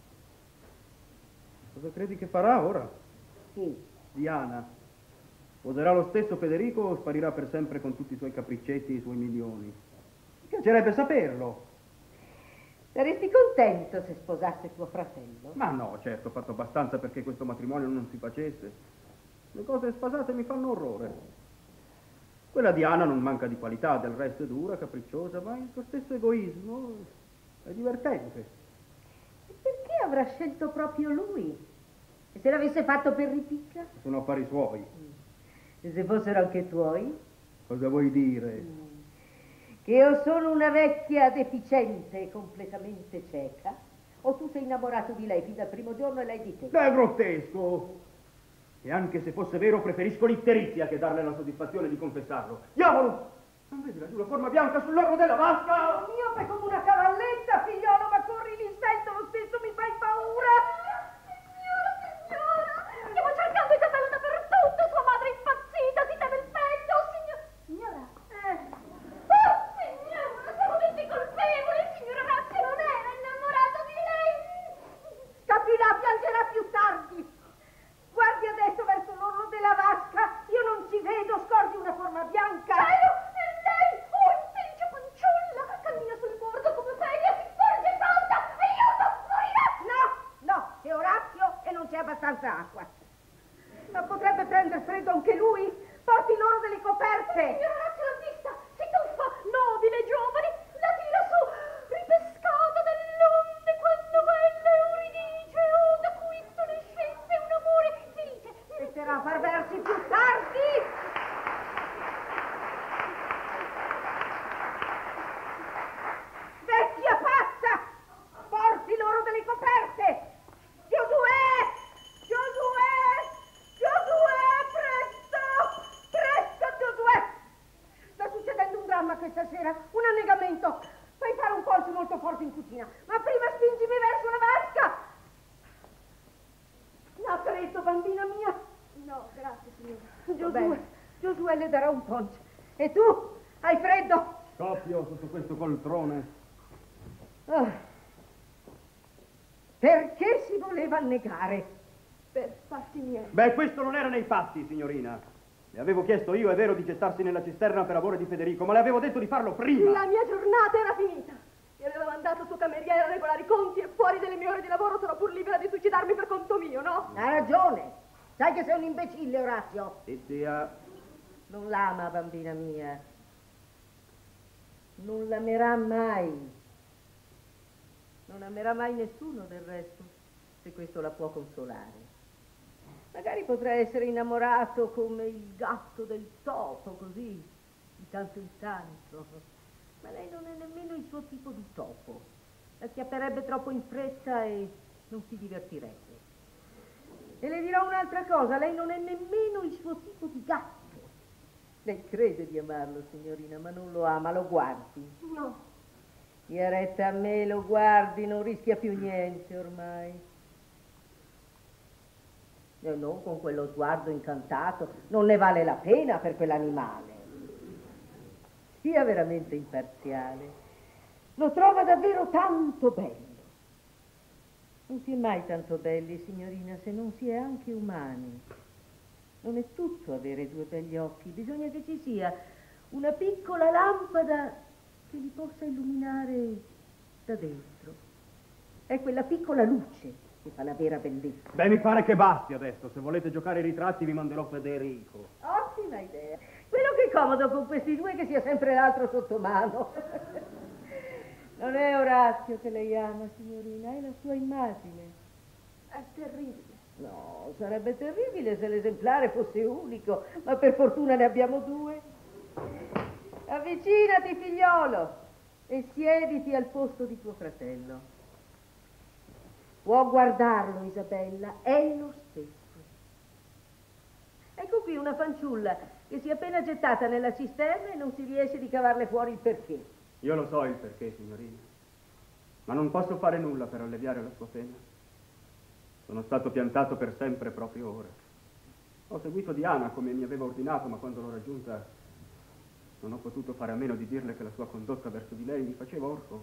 Cosa credi che farà ora? Sì. Diana. Sposerà lo stesso Federico o sparirà per sempre con tutti i suoi capriccetti e i suoi milioni? Mi piacerebbe saperlo. Saresti contento se sposasse tuo fratello? Ma no, certo, ho fatto abbastanza perché questo matrimonio non si facesse. Le cose sfasate mi fanno orrore. Quella Diana non manca di qualità, del resto è dura, capricciosa, ma il suo stesso egoismo è divertente. E perché avrà scelto proprio lui? E se l'avesse fatto per ripicca? Sono affari suoi. E se fossero anche tuoi? Cosa vuoi dire? Mm. Che io sono una vecchia deficiente e completamente cieca? O tu sei innamorato di lei fin dal primo giorno e lei di te? È grottesco! E anche se fosse vero, preferisco l'itterizia che darle la soddisfazione di confessarlo. Diavolo! Non vedi laggiù la forma bianca sull'orlo della vasca? Io sei come una cavalletta, figliolo, ma corri l'isvelto, lo stesso mi fai paura! Stiamo cercando Isabella dappertutto, sua madre è impazzita, si teme il peggio, signora. Signora? Eh. Oh, signora, siamo tutti colpevoli, il signor Orazio non era innamorato di lei. Capirà, piangerà più tardi. Guardi adesso verso l'orlo della vasca, io non ci vedo, scorgi una forma bianca. Cielo, è lei, oh, infelice fanciulla, cammina sul bordo come Felia, si sporge, salta, aiuto, morirà. No, no, c'è Orazio e non c'è abbastanza acqua. Ma potrebbe prendere freddo anche lui? Porti loro delle coperte! Signor Orazio l'ha vista! Si tuffa, nobile, giovane, la tira su, ripescata dall'onde quando ella Euridice, oh, da cui ne scelse un amore felice. Resterà a far versi più tardi! Vecchia pazza! Porti loro delle coperte! Giosuè! Giosuè! Giosuè, presto! Presto, Giosuè! Sta succedendo un dramma questa sera, un annegamento. Fai fare un polso molto forte in cucina, ma prima spingimi verso la vasca! No, freddo, bambina mia! No, grazie, signora. Giosuè, Giosuè le darà un ponce. E tu? Hai freddo? Scoppio sotto questo coltrone. Oh. Perché si voleva annegare? per fatti miei. Beh, questo non era nei patti, signorina. Le avevo chiesto io, è vero, di gettarsi nella cisterna per amore di Federico, ma le avevo detto di farlo prima. La mia giornata era finita. Mi aveva mandato suo cameriere a regolare i conti e fuori delle mie ore di lavoro sono pur libera di suicidarmi per conto mio, no? Ha ragione. Sai che sei un imbecille, Orazio. Sì, zia. Non l'ama, bambina mia. Non l'amerà mai. Non amerà mai nessuno, del resto, se questo la può consolare. Magari potrà essere innamorato come il gatto del topo, così, di tanto in tanto. Ma lei non è nemmeno il suo tipo di topo. La schiapperebbe troppo in fretta e non si divertirebbe. E le dirò un'altra cosa, lei non è nemmeno il suo tipo di gatto. Lei crede di amarlo, signorina, ma non lo ama, lo guardi. No. Stia retta a me, lo guardi, non rischia più niente ormai. E non con quello sguardo incantato, non ne vale la pena per quell'animale. Sia veramente imparziale. Lo trova davvero tanto bello. Non si è mai tanto belli, signorina, se non si è anche umani. Non è tutto avere due begli occhi, bisogna che ci sia una piccola lampada che li possa illuminare da dentro. È quella piccola luce che fa la vera bellezza. Beh, mi pare che basti adesso. Se volete giocare ai ritratti vi manderò Federico. Ottima idea. Quello che è comodo con questi due è che sia sempre l'altro sotto mano. Non è Orazio che lei ama, signorina, è la sua immagine. È terribile. No, sarebbe terribile se l'esemplare fosse unico, ma per fortuna ne abbiamo due. Avvicinati, figliolo, e siediti al posto di tuo fratello. Può guardarlo, Isabella, è lo stesso. Ecco qui una fanciulla che si è appena gettata nella cisterna e non si riesce di cavarle fuori il perché. Io lo so il perché, signorina, ma non posso fare nulla per alleviare la sua pena. Sono stato piantato per sempre proprio ora. Ho seguito Diana come mi aveva ordinato, ma quando l'ho raggiunta non ho potuto fare a meno di dirle che la sua condotta verso di lei mi faceva orrore.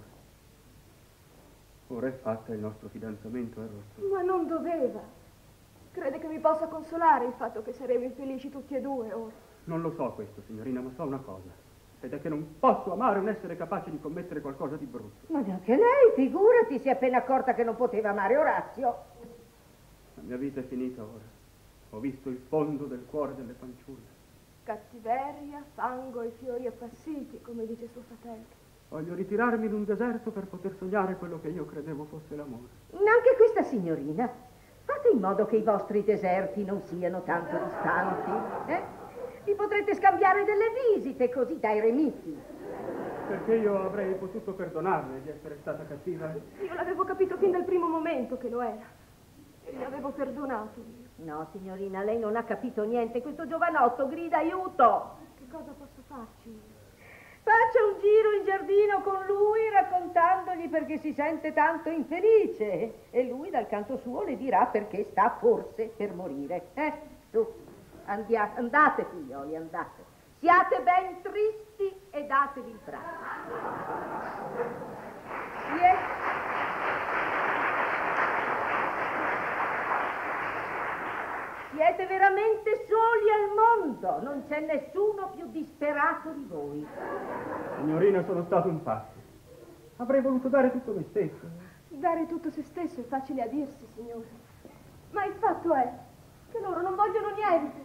Ora è fatta, il nostro fidanzamento è rotto. Ma non doveva. Crede che mi possa consolare il fatto che saremo infelici tutti e due ora? Non lo so questo, signorina, ma so una cosa. Ed è che non posso amare un essere capace di commettere qualcosa di brutto. Ma neanche lei, figurati, si è appena accorta che non poteva amare Orazio. La mia vita è finita ora. Ho visto il fondo del cuore delle fanciulle. Cattiveria, fango e fiori appassiti, come dice suo fratello. Voglio ritirarmi in un deserto per poter sognare quello che io credevo fosse l'amore. Neanche questa signorina. Fate in modo che i vostri deserti non siano tanto distanti, eh? Vi potrete scambiare delle visite così da eremiti. Perché io avrei potuto perdonarle di essere stata cattiva? Io l'avevo capito fin dal primo momento che lo era. E gli avevo perdonato io. No, signorina, lei non ha capito niente. Questo giovanotto grida aiuto. Che cosa posso farci io? Faccia un giro in giardino con lui raccontandogli perché si sente tanto infelice. E lui dal canto suo le dirà perché sta forse per morire. Eh, su, andia- andate figlioli, andate. Siate ben tristi e datevi il braccio. Siete... Siete veramente soli al mondo, non c'è nessuno più disperato di voi. Signorina, sono stato un pazzo. Avrei voluto dare tutto me stesso. Dare tutto se stesso è facile a dirsi, signore. Ma il fatto è che loro non vogliono niente.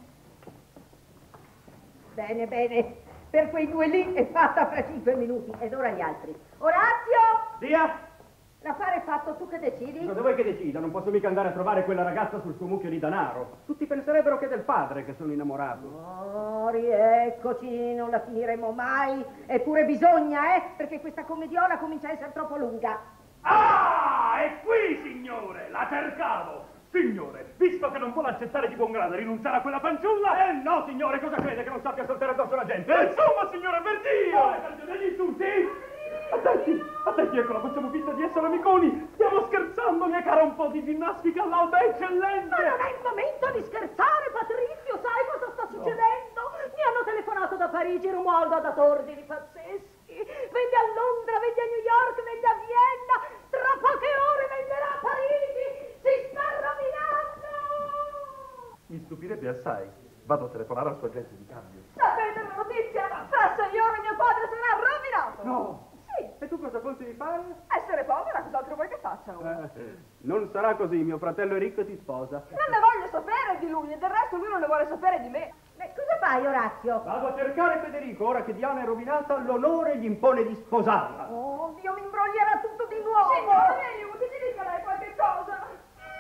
Bene, bene, per quei due lì è fatta fra cinque minuti. Ed ora gli altri. Orazio! Zia! L'affare è fatto, tu che decidi? Cosa vuoi che decida? Non posso mica andare a trovare quella ragazza sul suo mucchio di denaro. Tutti penserebbero che è del padre che sono innamorato. Oh, rieccoci, non la finiremo mai. Eppure bisogna, eh, perché questa commediola comincia a essere troppo lunga. Ah, è qui, signore! La cercavo! Signore, visto che non vuole accettare di buon grado rinunciare a quella fanciulla... Eh no, signore, cosa crede che non sappia saltare addosso la gente? Eh, insomma, signore, per Dio! Oh, per Dio, degli insulti! Attenti, attenti, eccola, facciamo finta di essere amiconi! Stiamo scherzando, mia cara, un po' di ginnastica all'alba, eccellente! Ma non è il momento di scherzare, Patrizio, sai cosa sta succedendo? Mi hanno telefonato da Parigi, Romualdo ha dato ordini pazzeschi. Vedi a Londra, vedi a New York, vedi a Vienna, tra poche ore venderà a Parigi, si sta rovinando! Mi stupirebbe assai. Vado a telefonare al suo agente di cambio. Sapete la notizia? Fra sei ore mio padre sarà rovinato! No! Sì. E tu cosa conti di fare? Essere povera, cos'altro vuoi che faccia? Eh, non sarà così, mio fratello è ricco e ti sposa. Non ne voglio sapere di lui e del resto lui non ne vuole sapere di me. Beh, cosa fai, Orazio? Vado a cercare Federico, ora che Diana è rovinata, l'onore gli impone di sposarla. Oh, Dio, mi imbroglierà tutto di nuovo! Signora, mi aiuti, ti dica lei qualche cosa.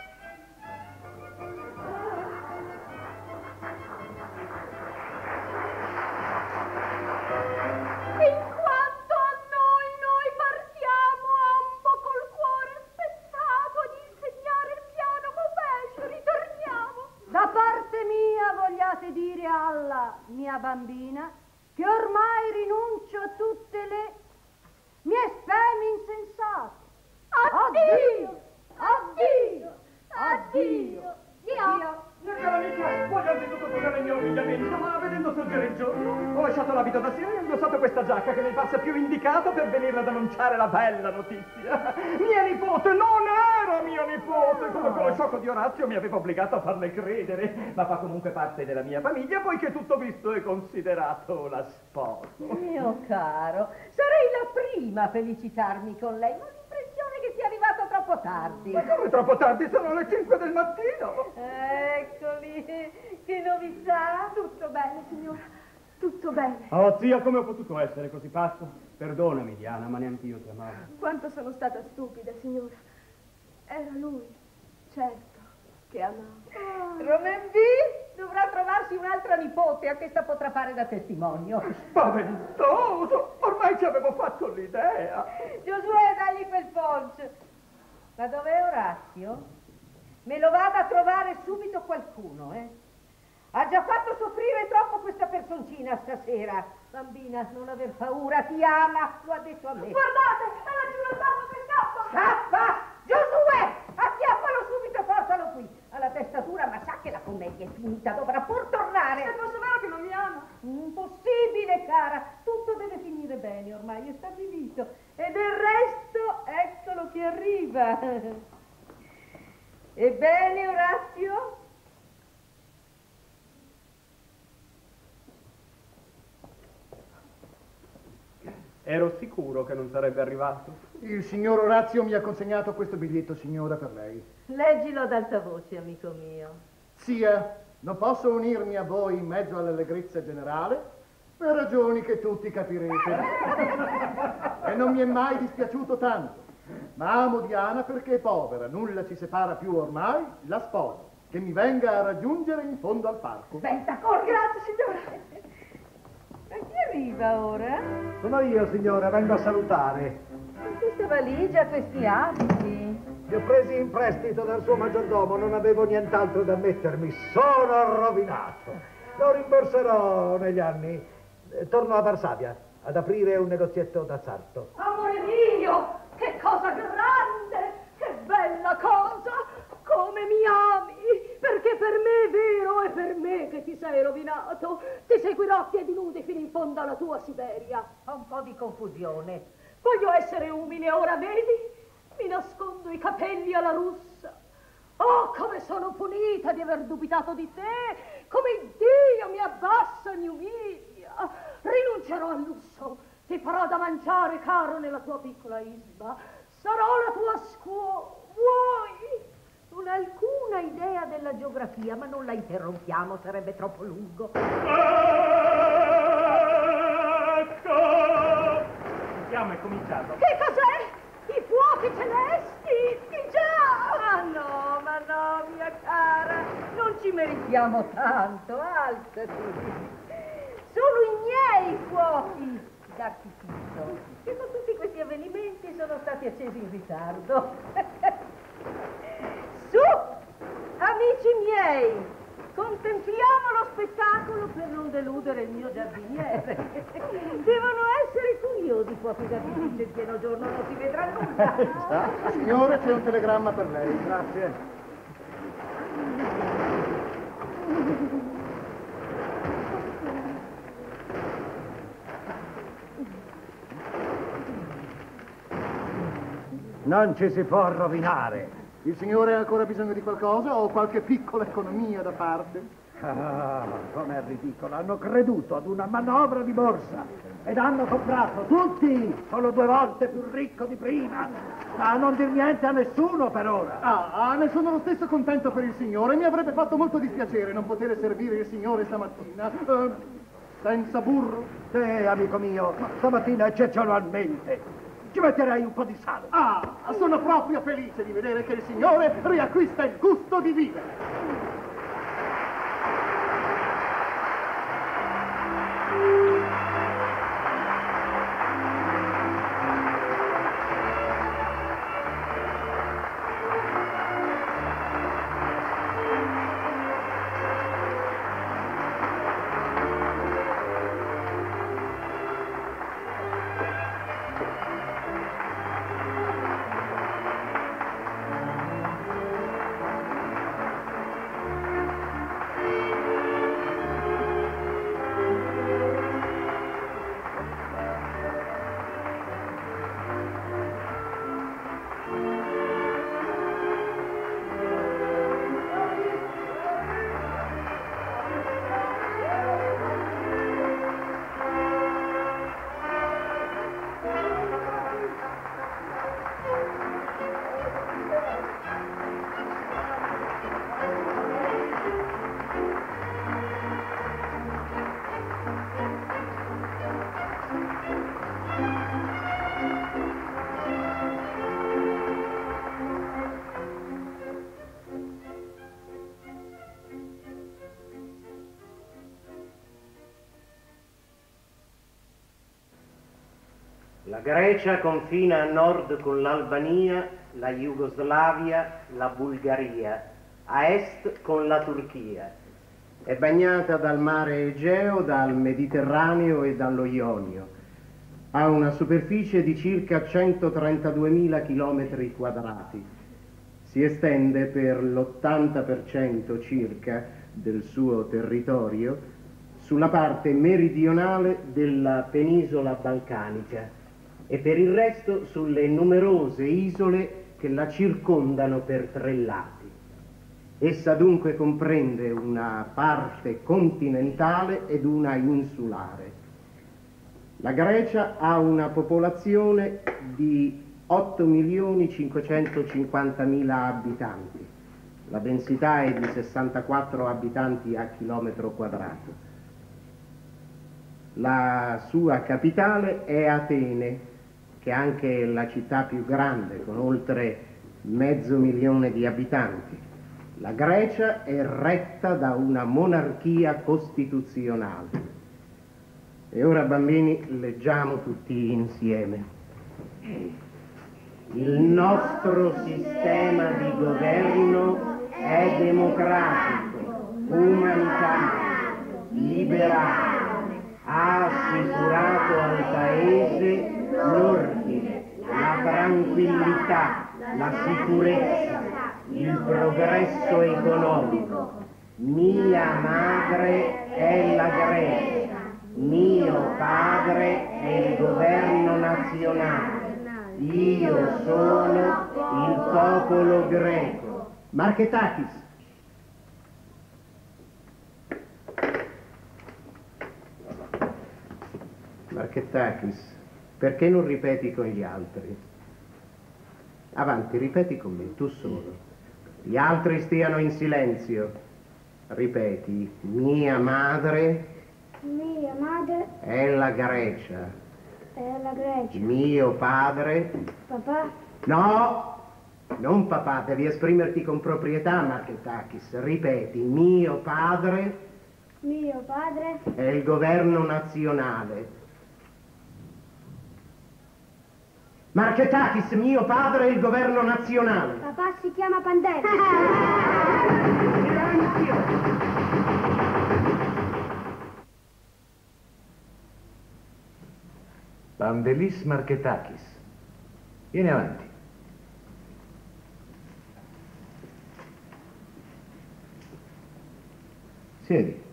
In quanto a noi, noi partiamo ambo col cuore spezzato ad insegnare il piano movescio, ritorniamo. Da parte mia vogliate dire alla mia bambina che ormai rinuncio a tutte le mie speme insensate. Addio! Addio! Addio! Dio! Mia cara amica, voglio anzitutto tornare il mio abbigliamento, ma vedendo sorgere il giorno, ho lasciato l'abito da sera e ho indossato questa giacca che mi passa più indicata per venire ad annunciare la bella notizia. Mia nipote non era mia nipote, come con lo sciocco di Orazio mi aveva obbligato a farle credere, ma fa comunque parte della mia famiglia, poiché tutto visto e considerato la sposo. Mio caro, sarei la prima a felicitarmi con lei, ma l'impressione che sia arrivato troppo tardi. Ma come troppo tardi? Sono le cinque del mattino. Eccoli, che novità. Tutto bene, signora, tutto bene. Oh, zia, come ho potuto essere così pazzo? Perdonami, Diana, ma neanche io ti amavo. Quanto sono stata stupida, signora. Era lui, certo, che amavo. Romainville dovrà trovarsi un'altra nipote a che sta potrà fare da testimonio. Spaventoso! Ormai ci avevo fatto l'idea. Giosuè, dagli quel poncio. Ma dov'è Orazio? Me lo vada a trovare subito qualcuno, eh? Ha già fatto soffrire troppo questa personcina stasera. Bambina, non aver paura, ti ama, lo ha detto a me. Guardate, è laggiù nel basso che scappa! Scappa! Giosuè! Acchiappalo subito e portalo qui. Ha la testatura, ma sa che la commedia è finita, dovrà pur tornare. Se fosse vero che non mi ama. Impossibile, cara. Tutto deve finire bene, ormai è stabilito. E del resto, eccolo che arriva. Ebbene, Orazio? Ero sicuro che non sarebbe arrivato. Il signor Orazio mi ha consegnato questo biglietto, signora, per lei. Leggilo ad alta voce, amico mio. Sia, non posso unirmi a voi in mezzo all'allegrezza generale, per ragioni che tutti capirete. E non mi è mai dispiaciuto tanto. Ma amo Diana perché è povera, nulla ci separa più ormai, la sposo, che mi venga a raggiungere in fondo al parco. Aspetta, corri! Grazie, signora. Ma chi arriva ora? Sono io, signora, vengo a salutare. Con questa valigia, questi abiti. Li ho presi in prestito dal suo maggiordomo, non avevo nient'altro da mettermi, sono rovinato. Lo rimborserò negli anni. Eh, Torno a Varsavia ad aprire un negozietto d'azzardo. Amore mio, che cosa grande, che bella cosa, come mi ami, perché per me è vero, è per me che ti sei rovinato. Ti seguirò a piedi nudi fino in fondo alla tua Siberia. Ho un po' di confusione. Voglio essere umile, ora vedi? Mi nascondo i capelli alla russa. Oh, come sono punita di aver dubitato di te, come Dio mi abbassa, mi umilia. Rinuncerò al lusso, ti farò da mangiare caro nella tua piccola isba, sarò la tua scuola, vuoi? Non ha alcuna idea della geografia, ma non la interrompiamo, sarebbe troppo lungo. Ecco! Il fiamma è cominciato. Che cos'è? I fuochi celesti? Di già! Ah no, ma no, mia cara, non ci meritiamo tanto, alzati. Sono i miei fuochi d'artificio, che con tutti questi avvenimenti sono stati accesi in ritardo. Su, amici miei, contempliamo lo spettacolo per non deludere il mio giardiniere. Devono essere curiosi i fuochi d'artificio in pieno giorno, non si vedrà nulla. Signore, c'è un telegramma per lei, grazie. Non ci si può rovinare. Il signore ha ancora bisogno di qualcosa o qualche piccola economia da parte? Ah, com'è ridicolo. Hanno creduto ad una manovra di borsa ed hanno comprato tutti. Sono due volte più ricco di prima. Ma non dir niente a nessuno per ora. Ah, ah, ne sono lo stesso contento per il signore. Mi avrebbe fatto molto dispiacere non poter servire il signore stamattina. Eh, senza burro? Eh, amico mio, stamattina eccezionalmente ci metterei un po' di sale. Ah, sono proprio felice di vedere che il signore riacquista il gusto di vivere. La Grecia confina a nord con l'Albania, la Jugoslavia, la Bulgaria, a est con la Turchia. È bagnata dal mare Egeo, dal Mediterraneo e dallo Ionio. Ha una superficie di circa centotrentaduemila chilometri quadrati. Si estende per l'ottanta per cento circa del suo territorio sulla parte meridionale della penisola balcanica e per il resto sulle numerose isole che la circondano per tre lati. Essa dunque comprende una parte continentale ed una insulare. La Grecia ha una popolazione di otto milioni cinquecentocinquantamila abitanti. La densità è di sessantaquattro abitanti a chilometro quadrato. La sua capitale è Atene, che è anche la città più grande, con oltre mezzo milione di abitanti. La Grecia è retta da una monarchia costituzionale. E ora, bambini, leggiamo tutti insieme. Il nostro sistema di governo è democratico, umanitario, liberale, ha assicurato al Paese l'ordine, la tranquillità, la sicurezza, il progresso economico. Mia madre è la Grecia, mio padre è il governo nazionale, io sono il popolo greco. Marketakis. Marketakis. Perché non ripeti con gli altri? Avanti, ripeti con me, tu solo. Gli altri stiano in silenzio. Ripeti, mia madre... Mia madre... è la Grecia. È la Grecia. Mio padre... Papà? No! Non papà, devi esprimerti con proprietà, Marketakis. Ripeti, mio padre... Mio padre... è il governo nazionale. Marketakis, mio padre è il governo nazionale. Papà si chiama Pandemic. Silenzio! Pandelis Marketakis. Vieni avanti. Siedi.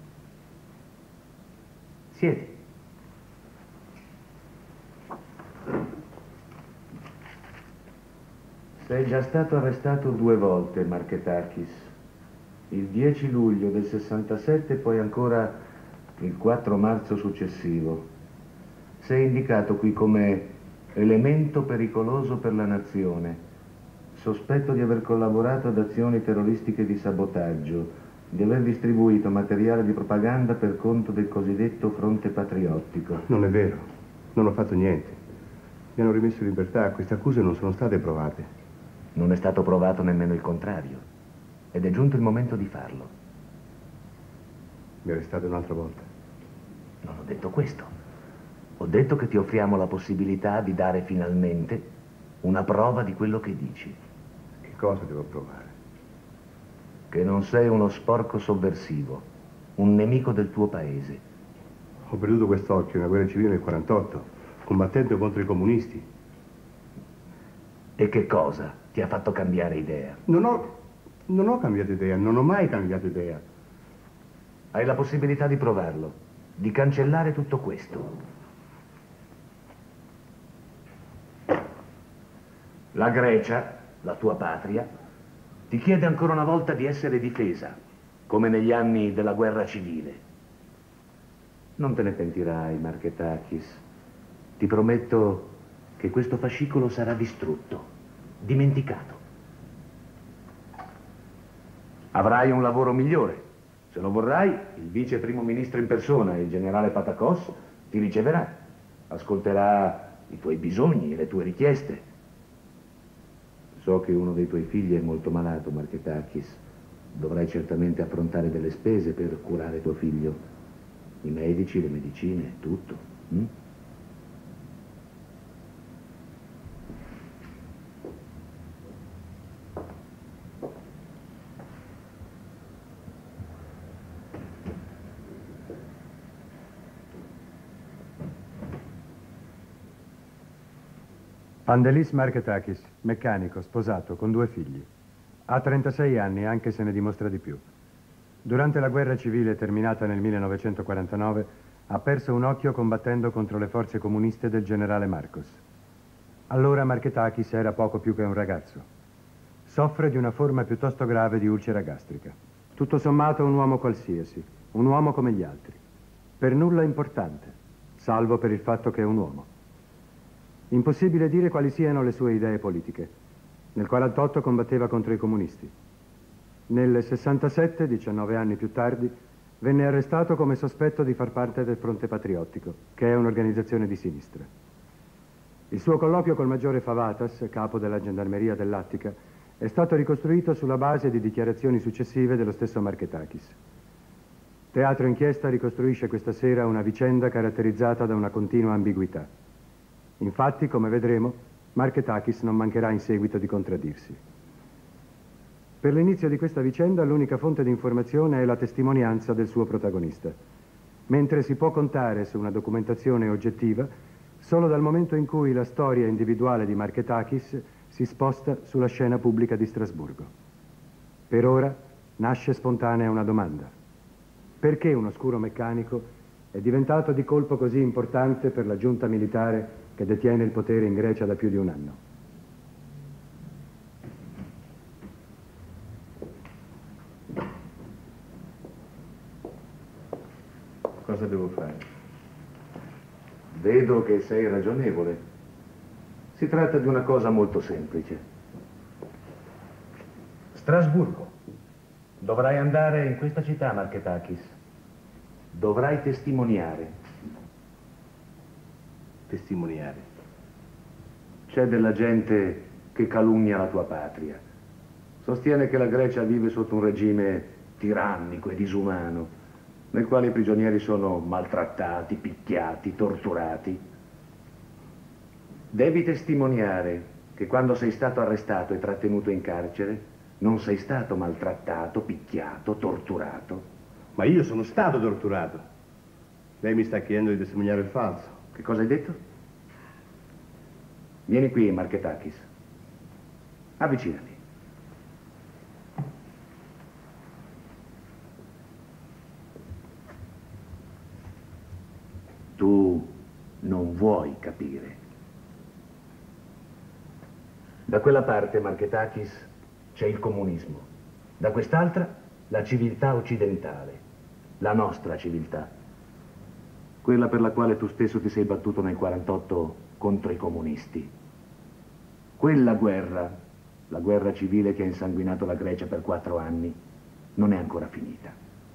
Siedi. Sei già stato arrestato due volte, Marketakis. Il dieci luglio del sessantasette e poi ancora il quattro marzo successivo. Sei indicato qui come elemento pericoloso per la nazione, sospetto di aver collaborato ad azioni terroristiche di sabotaggio, di aver distribuito materiale di propaganda per conto del cosiddetto Fronte Patriottico. Non è vero, non ho fatto niente. Mi hanno rimesso in libertà, queste accuse non sono state provate. Non è stato provato nemmeno il contrario, ed è giunto il momento di farlo. Mi arrestate un'altra volta. Non ho detto questo. Ho detto che ti offriamo la possibilità di dare finalmente una prova di quello che dici. Che cosa devo provare? Che non sei uno sporco sovversivo, un nemico del tuo paese. Ho perduto quest'occhio nella guerra civile nel quarantotto, combattendo contro i comunisti. E che cosa ti ha fatto cambiare idea? Non ho, non ho cambiato idea, non ho mai cambiato idea. Hai la possibilità di provarlo, di cancellare tutto questo. La Grecia, la tua patria, ti chiede ancora una volta di essere difesa, come negli anni della guerra civile. Non te ne pentirai, Marketakis. Ti prometto che questo fascicolo sarà distrutto, dimenticato. Avrai un lavoro migliore. Se lo vorrai, il vice primo ministro in persona, il generale Patakos, ti riceverà. Ascolterà i tuoi bisogni e le tue richieste. So che uno dei tuoi figli è molto malato, Marketakis. Dovrai certamente affrontare delle spese per curare tuo figlio. I medici, le medicine, tutto. Hm? Pandelis Marketakis, meccanico, sposato, con due figli. Ha trentasei anni, anche se ne dimostra di più. Durante la guerra civile terminata nel millenovecentoquarantanove, ha perso un occhio combattendo contro le forze comuniste del generale Marcos. Allora Marketakis era poco più che un ragazzo. Soffre di una forma piuttosto grave di ulcera gastrica. Tutto sommato un uomo qualsiasi, un uomo come gli altri. Per nulla importante, salvo per il fatto che è un uomo. Impossibile dire quali siano le sue idee politiche. Nel quarantotto combatteva contro i comunisti. Nel sessantasette, diciannove anni più tardi, venne arrestato come sospetto di far parte del Fronte Patriottico, che è un'organizzazione di sinistra. Il suo colloquio col maggiore Favatas, capo della gendarmeria dell'Attica, è stato ricostruito sulla base di dichiarazioni successive dello stesso Marketakis. Teatro Inchiesta ricostruisce questa sera una vicenda caratterizzata da una continua ambiguità. Infatti, come vedremo, Marketakis non mancherà in seguito di contraddirsi. Per l'inizio di questa vicenda l'unica fonte di informazione è la testimonianza del suo protagonista, mentre si può contare su una documentazione oggettiva solo dal momento in cui la storia individuale di Marketakis si sposta sulla scena pubblica di Strasburgo. Per ora nasce spontanea una domanda. Perché un oscuro meccanico è diventato di colpo così importante per la giunta militare che detiene il potere in Grecia da più di un anno? Cosa devo fare? Vedo che sei ragionevole. Si tratta di una cosa molto semplice. Strasburgo. Dovrai andare in questa città, Marketakis. Dovrai testimoniare. Testimoniare. C'è della gente che calunnia la tua patria. Sostiene che la Grecia vive sotto un regime tirannico e disumano, nel quale i prigionieri sono maltrattati, picchiati, torturati. Devi testimoniare che quando sei stato arrestato e trattenuto in carcere non sei stato maltrattato, picchiato, torturato. Ma io sono stato torturato. Lei mi sta chiedendo di testimoniare il falso. Che cosa hai detto? Vieni qui, Marketakis. Avvicinati. Tu non vuoi capire. Da quella parte, Marketakis, c'è il comunismo. Da quest'altra, la civiltà occidentale, la nostra civiltà. Quella per la quale tu stesso ti sei battuto nel quarantotto contro i comunisti. Quella guerra, la guerra civile che ha insanguinato la Grecia per quattro anni, non è ancora finita.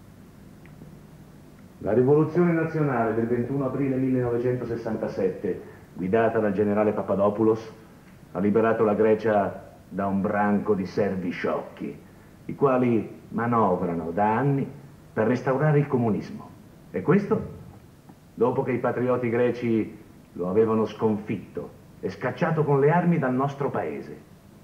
La rivoluzione nazionale del ventuno aprile millenovecentosessantasette, guidata dal generale Papadopoulos, ha liberato la Grecia da un branco di servi sciocchi, i quali manovrano da anni per restaurare il comunismo. E questo dopo che i patrioti greci lo avevano sconfitto e scacciato con le armi dal nostro paese.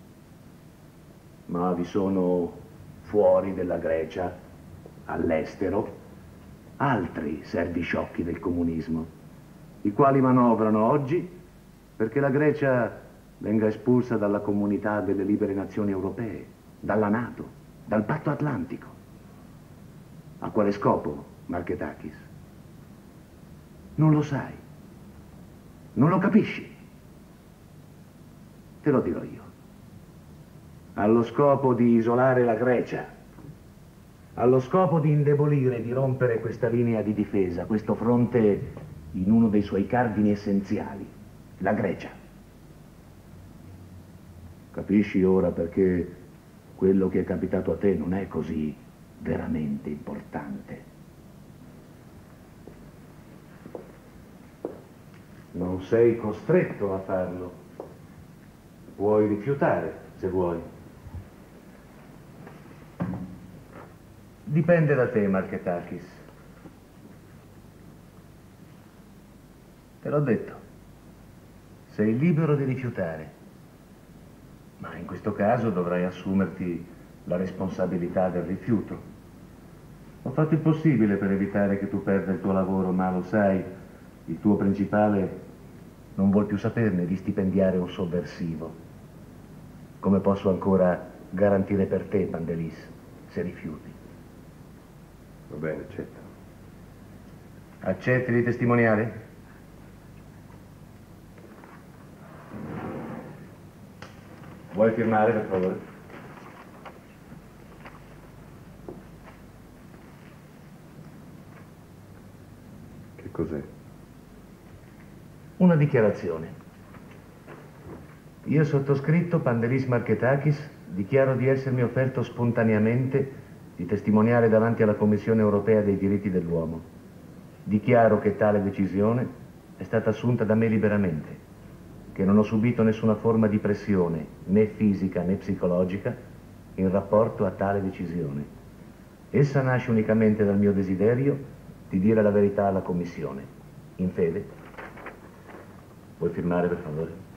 Ma vi sono fuori della Grecia, all'estero, altri servi sciocchi del comunismo, i quali manovrano oggi perché la Grecia venga espulsa dalla comunità delle libere nazioni europee, dalla NATO, dal patto atlantico. A quale scopo, Marketakis? Non lo sai, non lo capisci. Te lo dirò io. Allo scopo di isolare la Grecia, allo scopo di indebolire, di rompere questa linea di difesa, questo fronte in uno dei suoi cardini essenziali, la Grecia. Capisci ora perché quello che è capitato a te non è così veramente importante? Non sei costretto a farlo. Puoi rifiutare, se vuoi. Dipende da te, Marketakis. Te l'ho detto. Sei libero di rifiutare. Ma in questo caso dovrai assumerti la responsabilità del rifiuto. Ho fatto il possibile per evitare che tu perda il tuo lavoro, ma lo sai, il tuo principale non vuol più saperne di stipendiare un sovversivo. Come posso ancora garantire per te, Pandelis, se rifiuti? Va bene, accetto. Accetti di testimoniare? Vuoi firmare, per favore? Che cos'è? Una dichiarazione. Io sottoscritto, Pandelis Marketakis, dichiaro di essermi offerto spontaneamente di testimoniare davanti alla Commissione Europea dei Diritti dell'Uomo. Dichiaro che tale decisione è stata assunta da me liberamente, che non ho subito nessuna forma di pressione, né fisica né psicologica, in rapporto a tale decisione. Essa nasce unicamente dal mio desiderio di dire la verità alla Commissione, in fede. Puoi firmare, per favore?